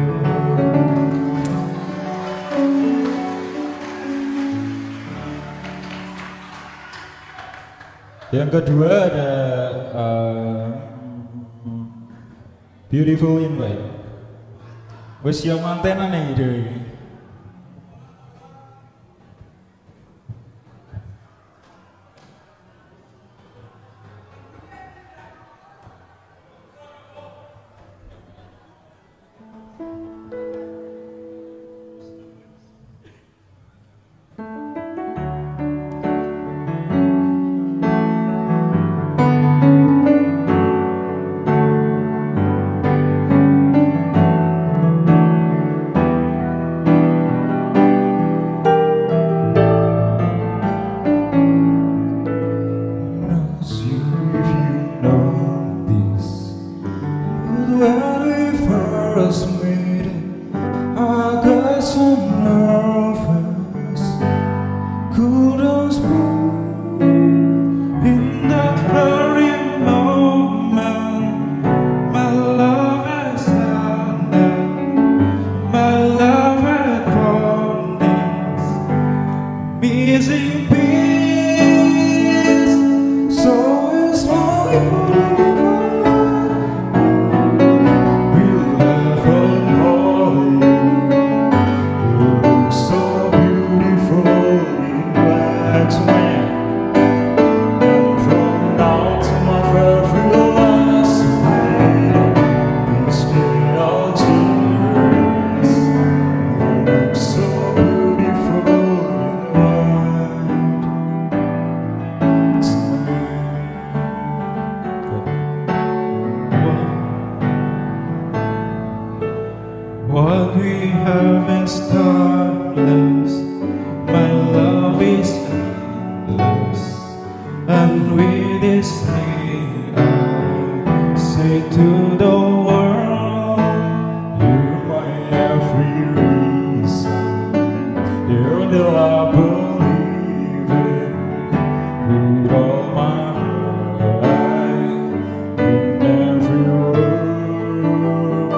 Yang kedua ada Beautiful Invite. Wes yang mantenan nih ide. We'll have a party. What we have is timeless. My love is endless. And with this ring I say to the world, you're my every reason. You're the love I believe in with all my heart, in every word.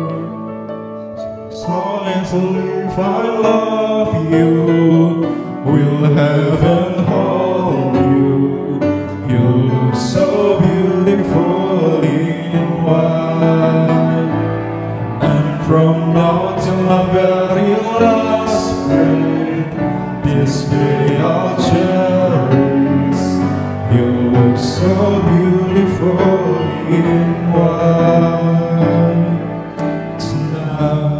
So as I live, I love you. We'll heaven hold you. You look so beautiful in white. And from now till my very last breath, this day I'll cherish. You look so beautiful in white tonight.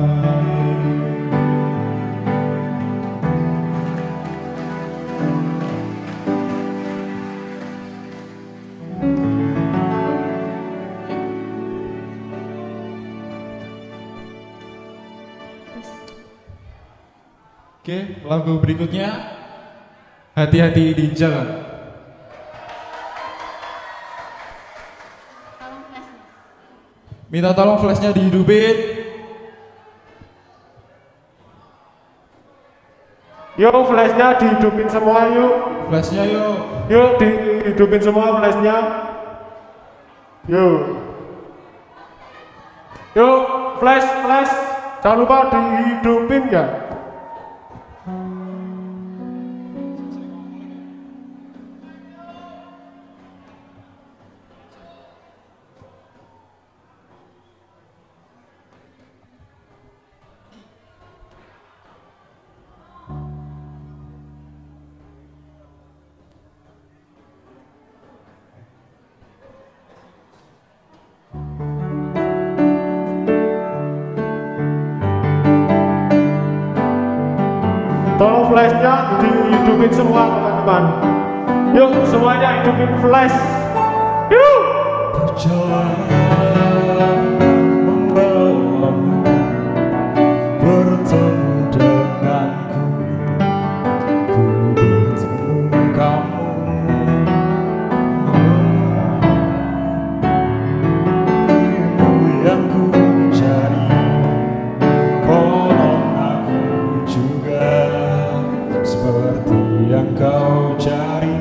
Oke, lagu berikutnya Hati-hati di Jalan. Minta tolong flashnya dihidupin. Yuk flashnya dihidupin semua yuk. Flashnya yuk. Yuk dihidupin semua flashnya. Yuk. Yuk flash. Jangan lupa dihidupin ya. Tolong flashnya dihidupin semua teman-teman. Yuk semuanya hidupin flash. Yuk. Berjalan membawamu bertemu denganku. Ku bertemu kamu. Ilmu yang ku cari, konon aku juga seperti yang kau cari.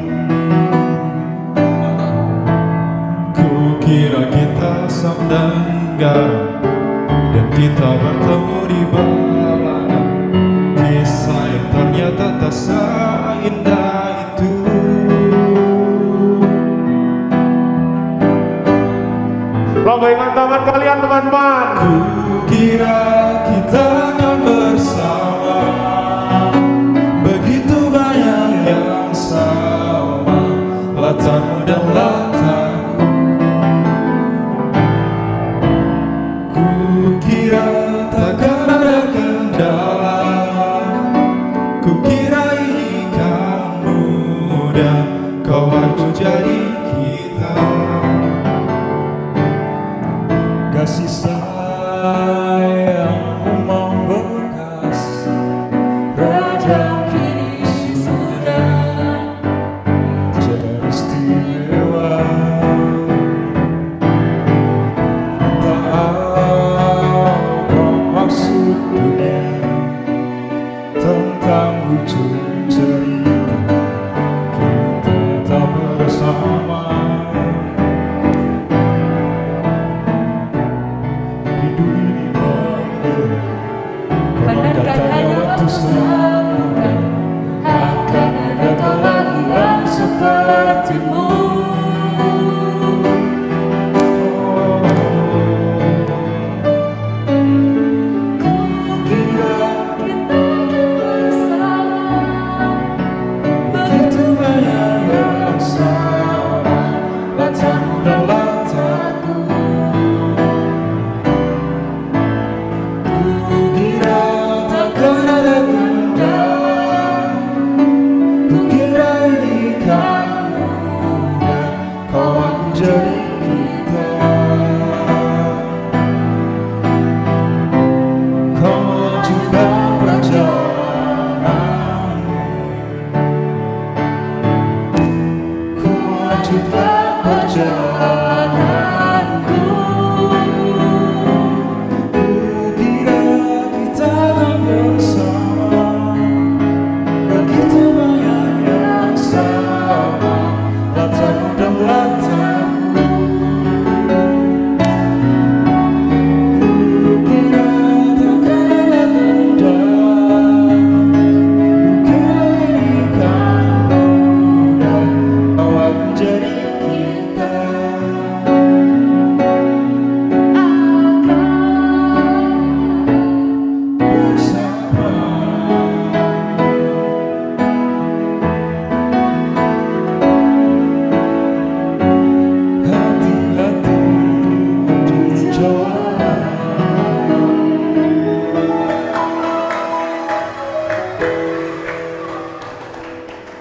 Kukira kita sam dan garam, dan kita bertemu di balanan. Kisah yang ternyata tak seindah itu. Lambaikan tangan kalian teman-teman. Kukira kita akan bersama, begitu banyak yang sama, latarmu dan latarku. Kukira takkan ada kendala, kukira ini kan mudah, kau aku jadi kita. Kasih sayangmu membekas, rajam kini sudah jadi istimewa. Tak apa maksud dunia tentang ujung cerita kita tak bersama. Hidup ini menggila, kapan datangnya waktu sambungkan, akan ada kau lagi yang sepertimu. Kukira kita bersama, begitu banyak yang sama, latarmu dan latarku. Kukira takkan ada kendala,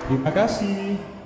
Terima kasih.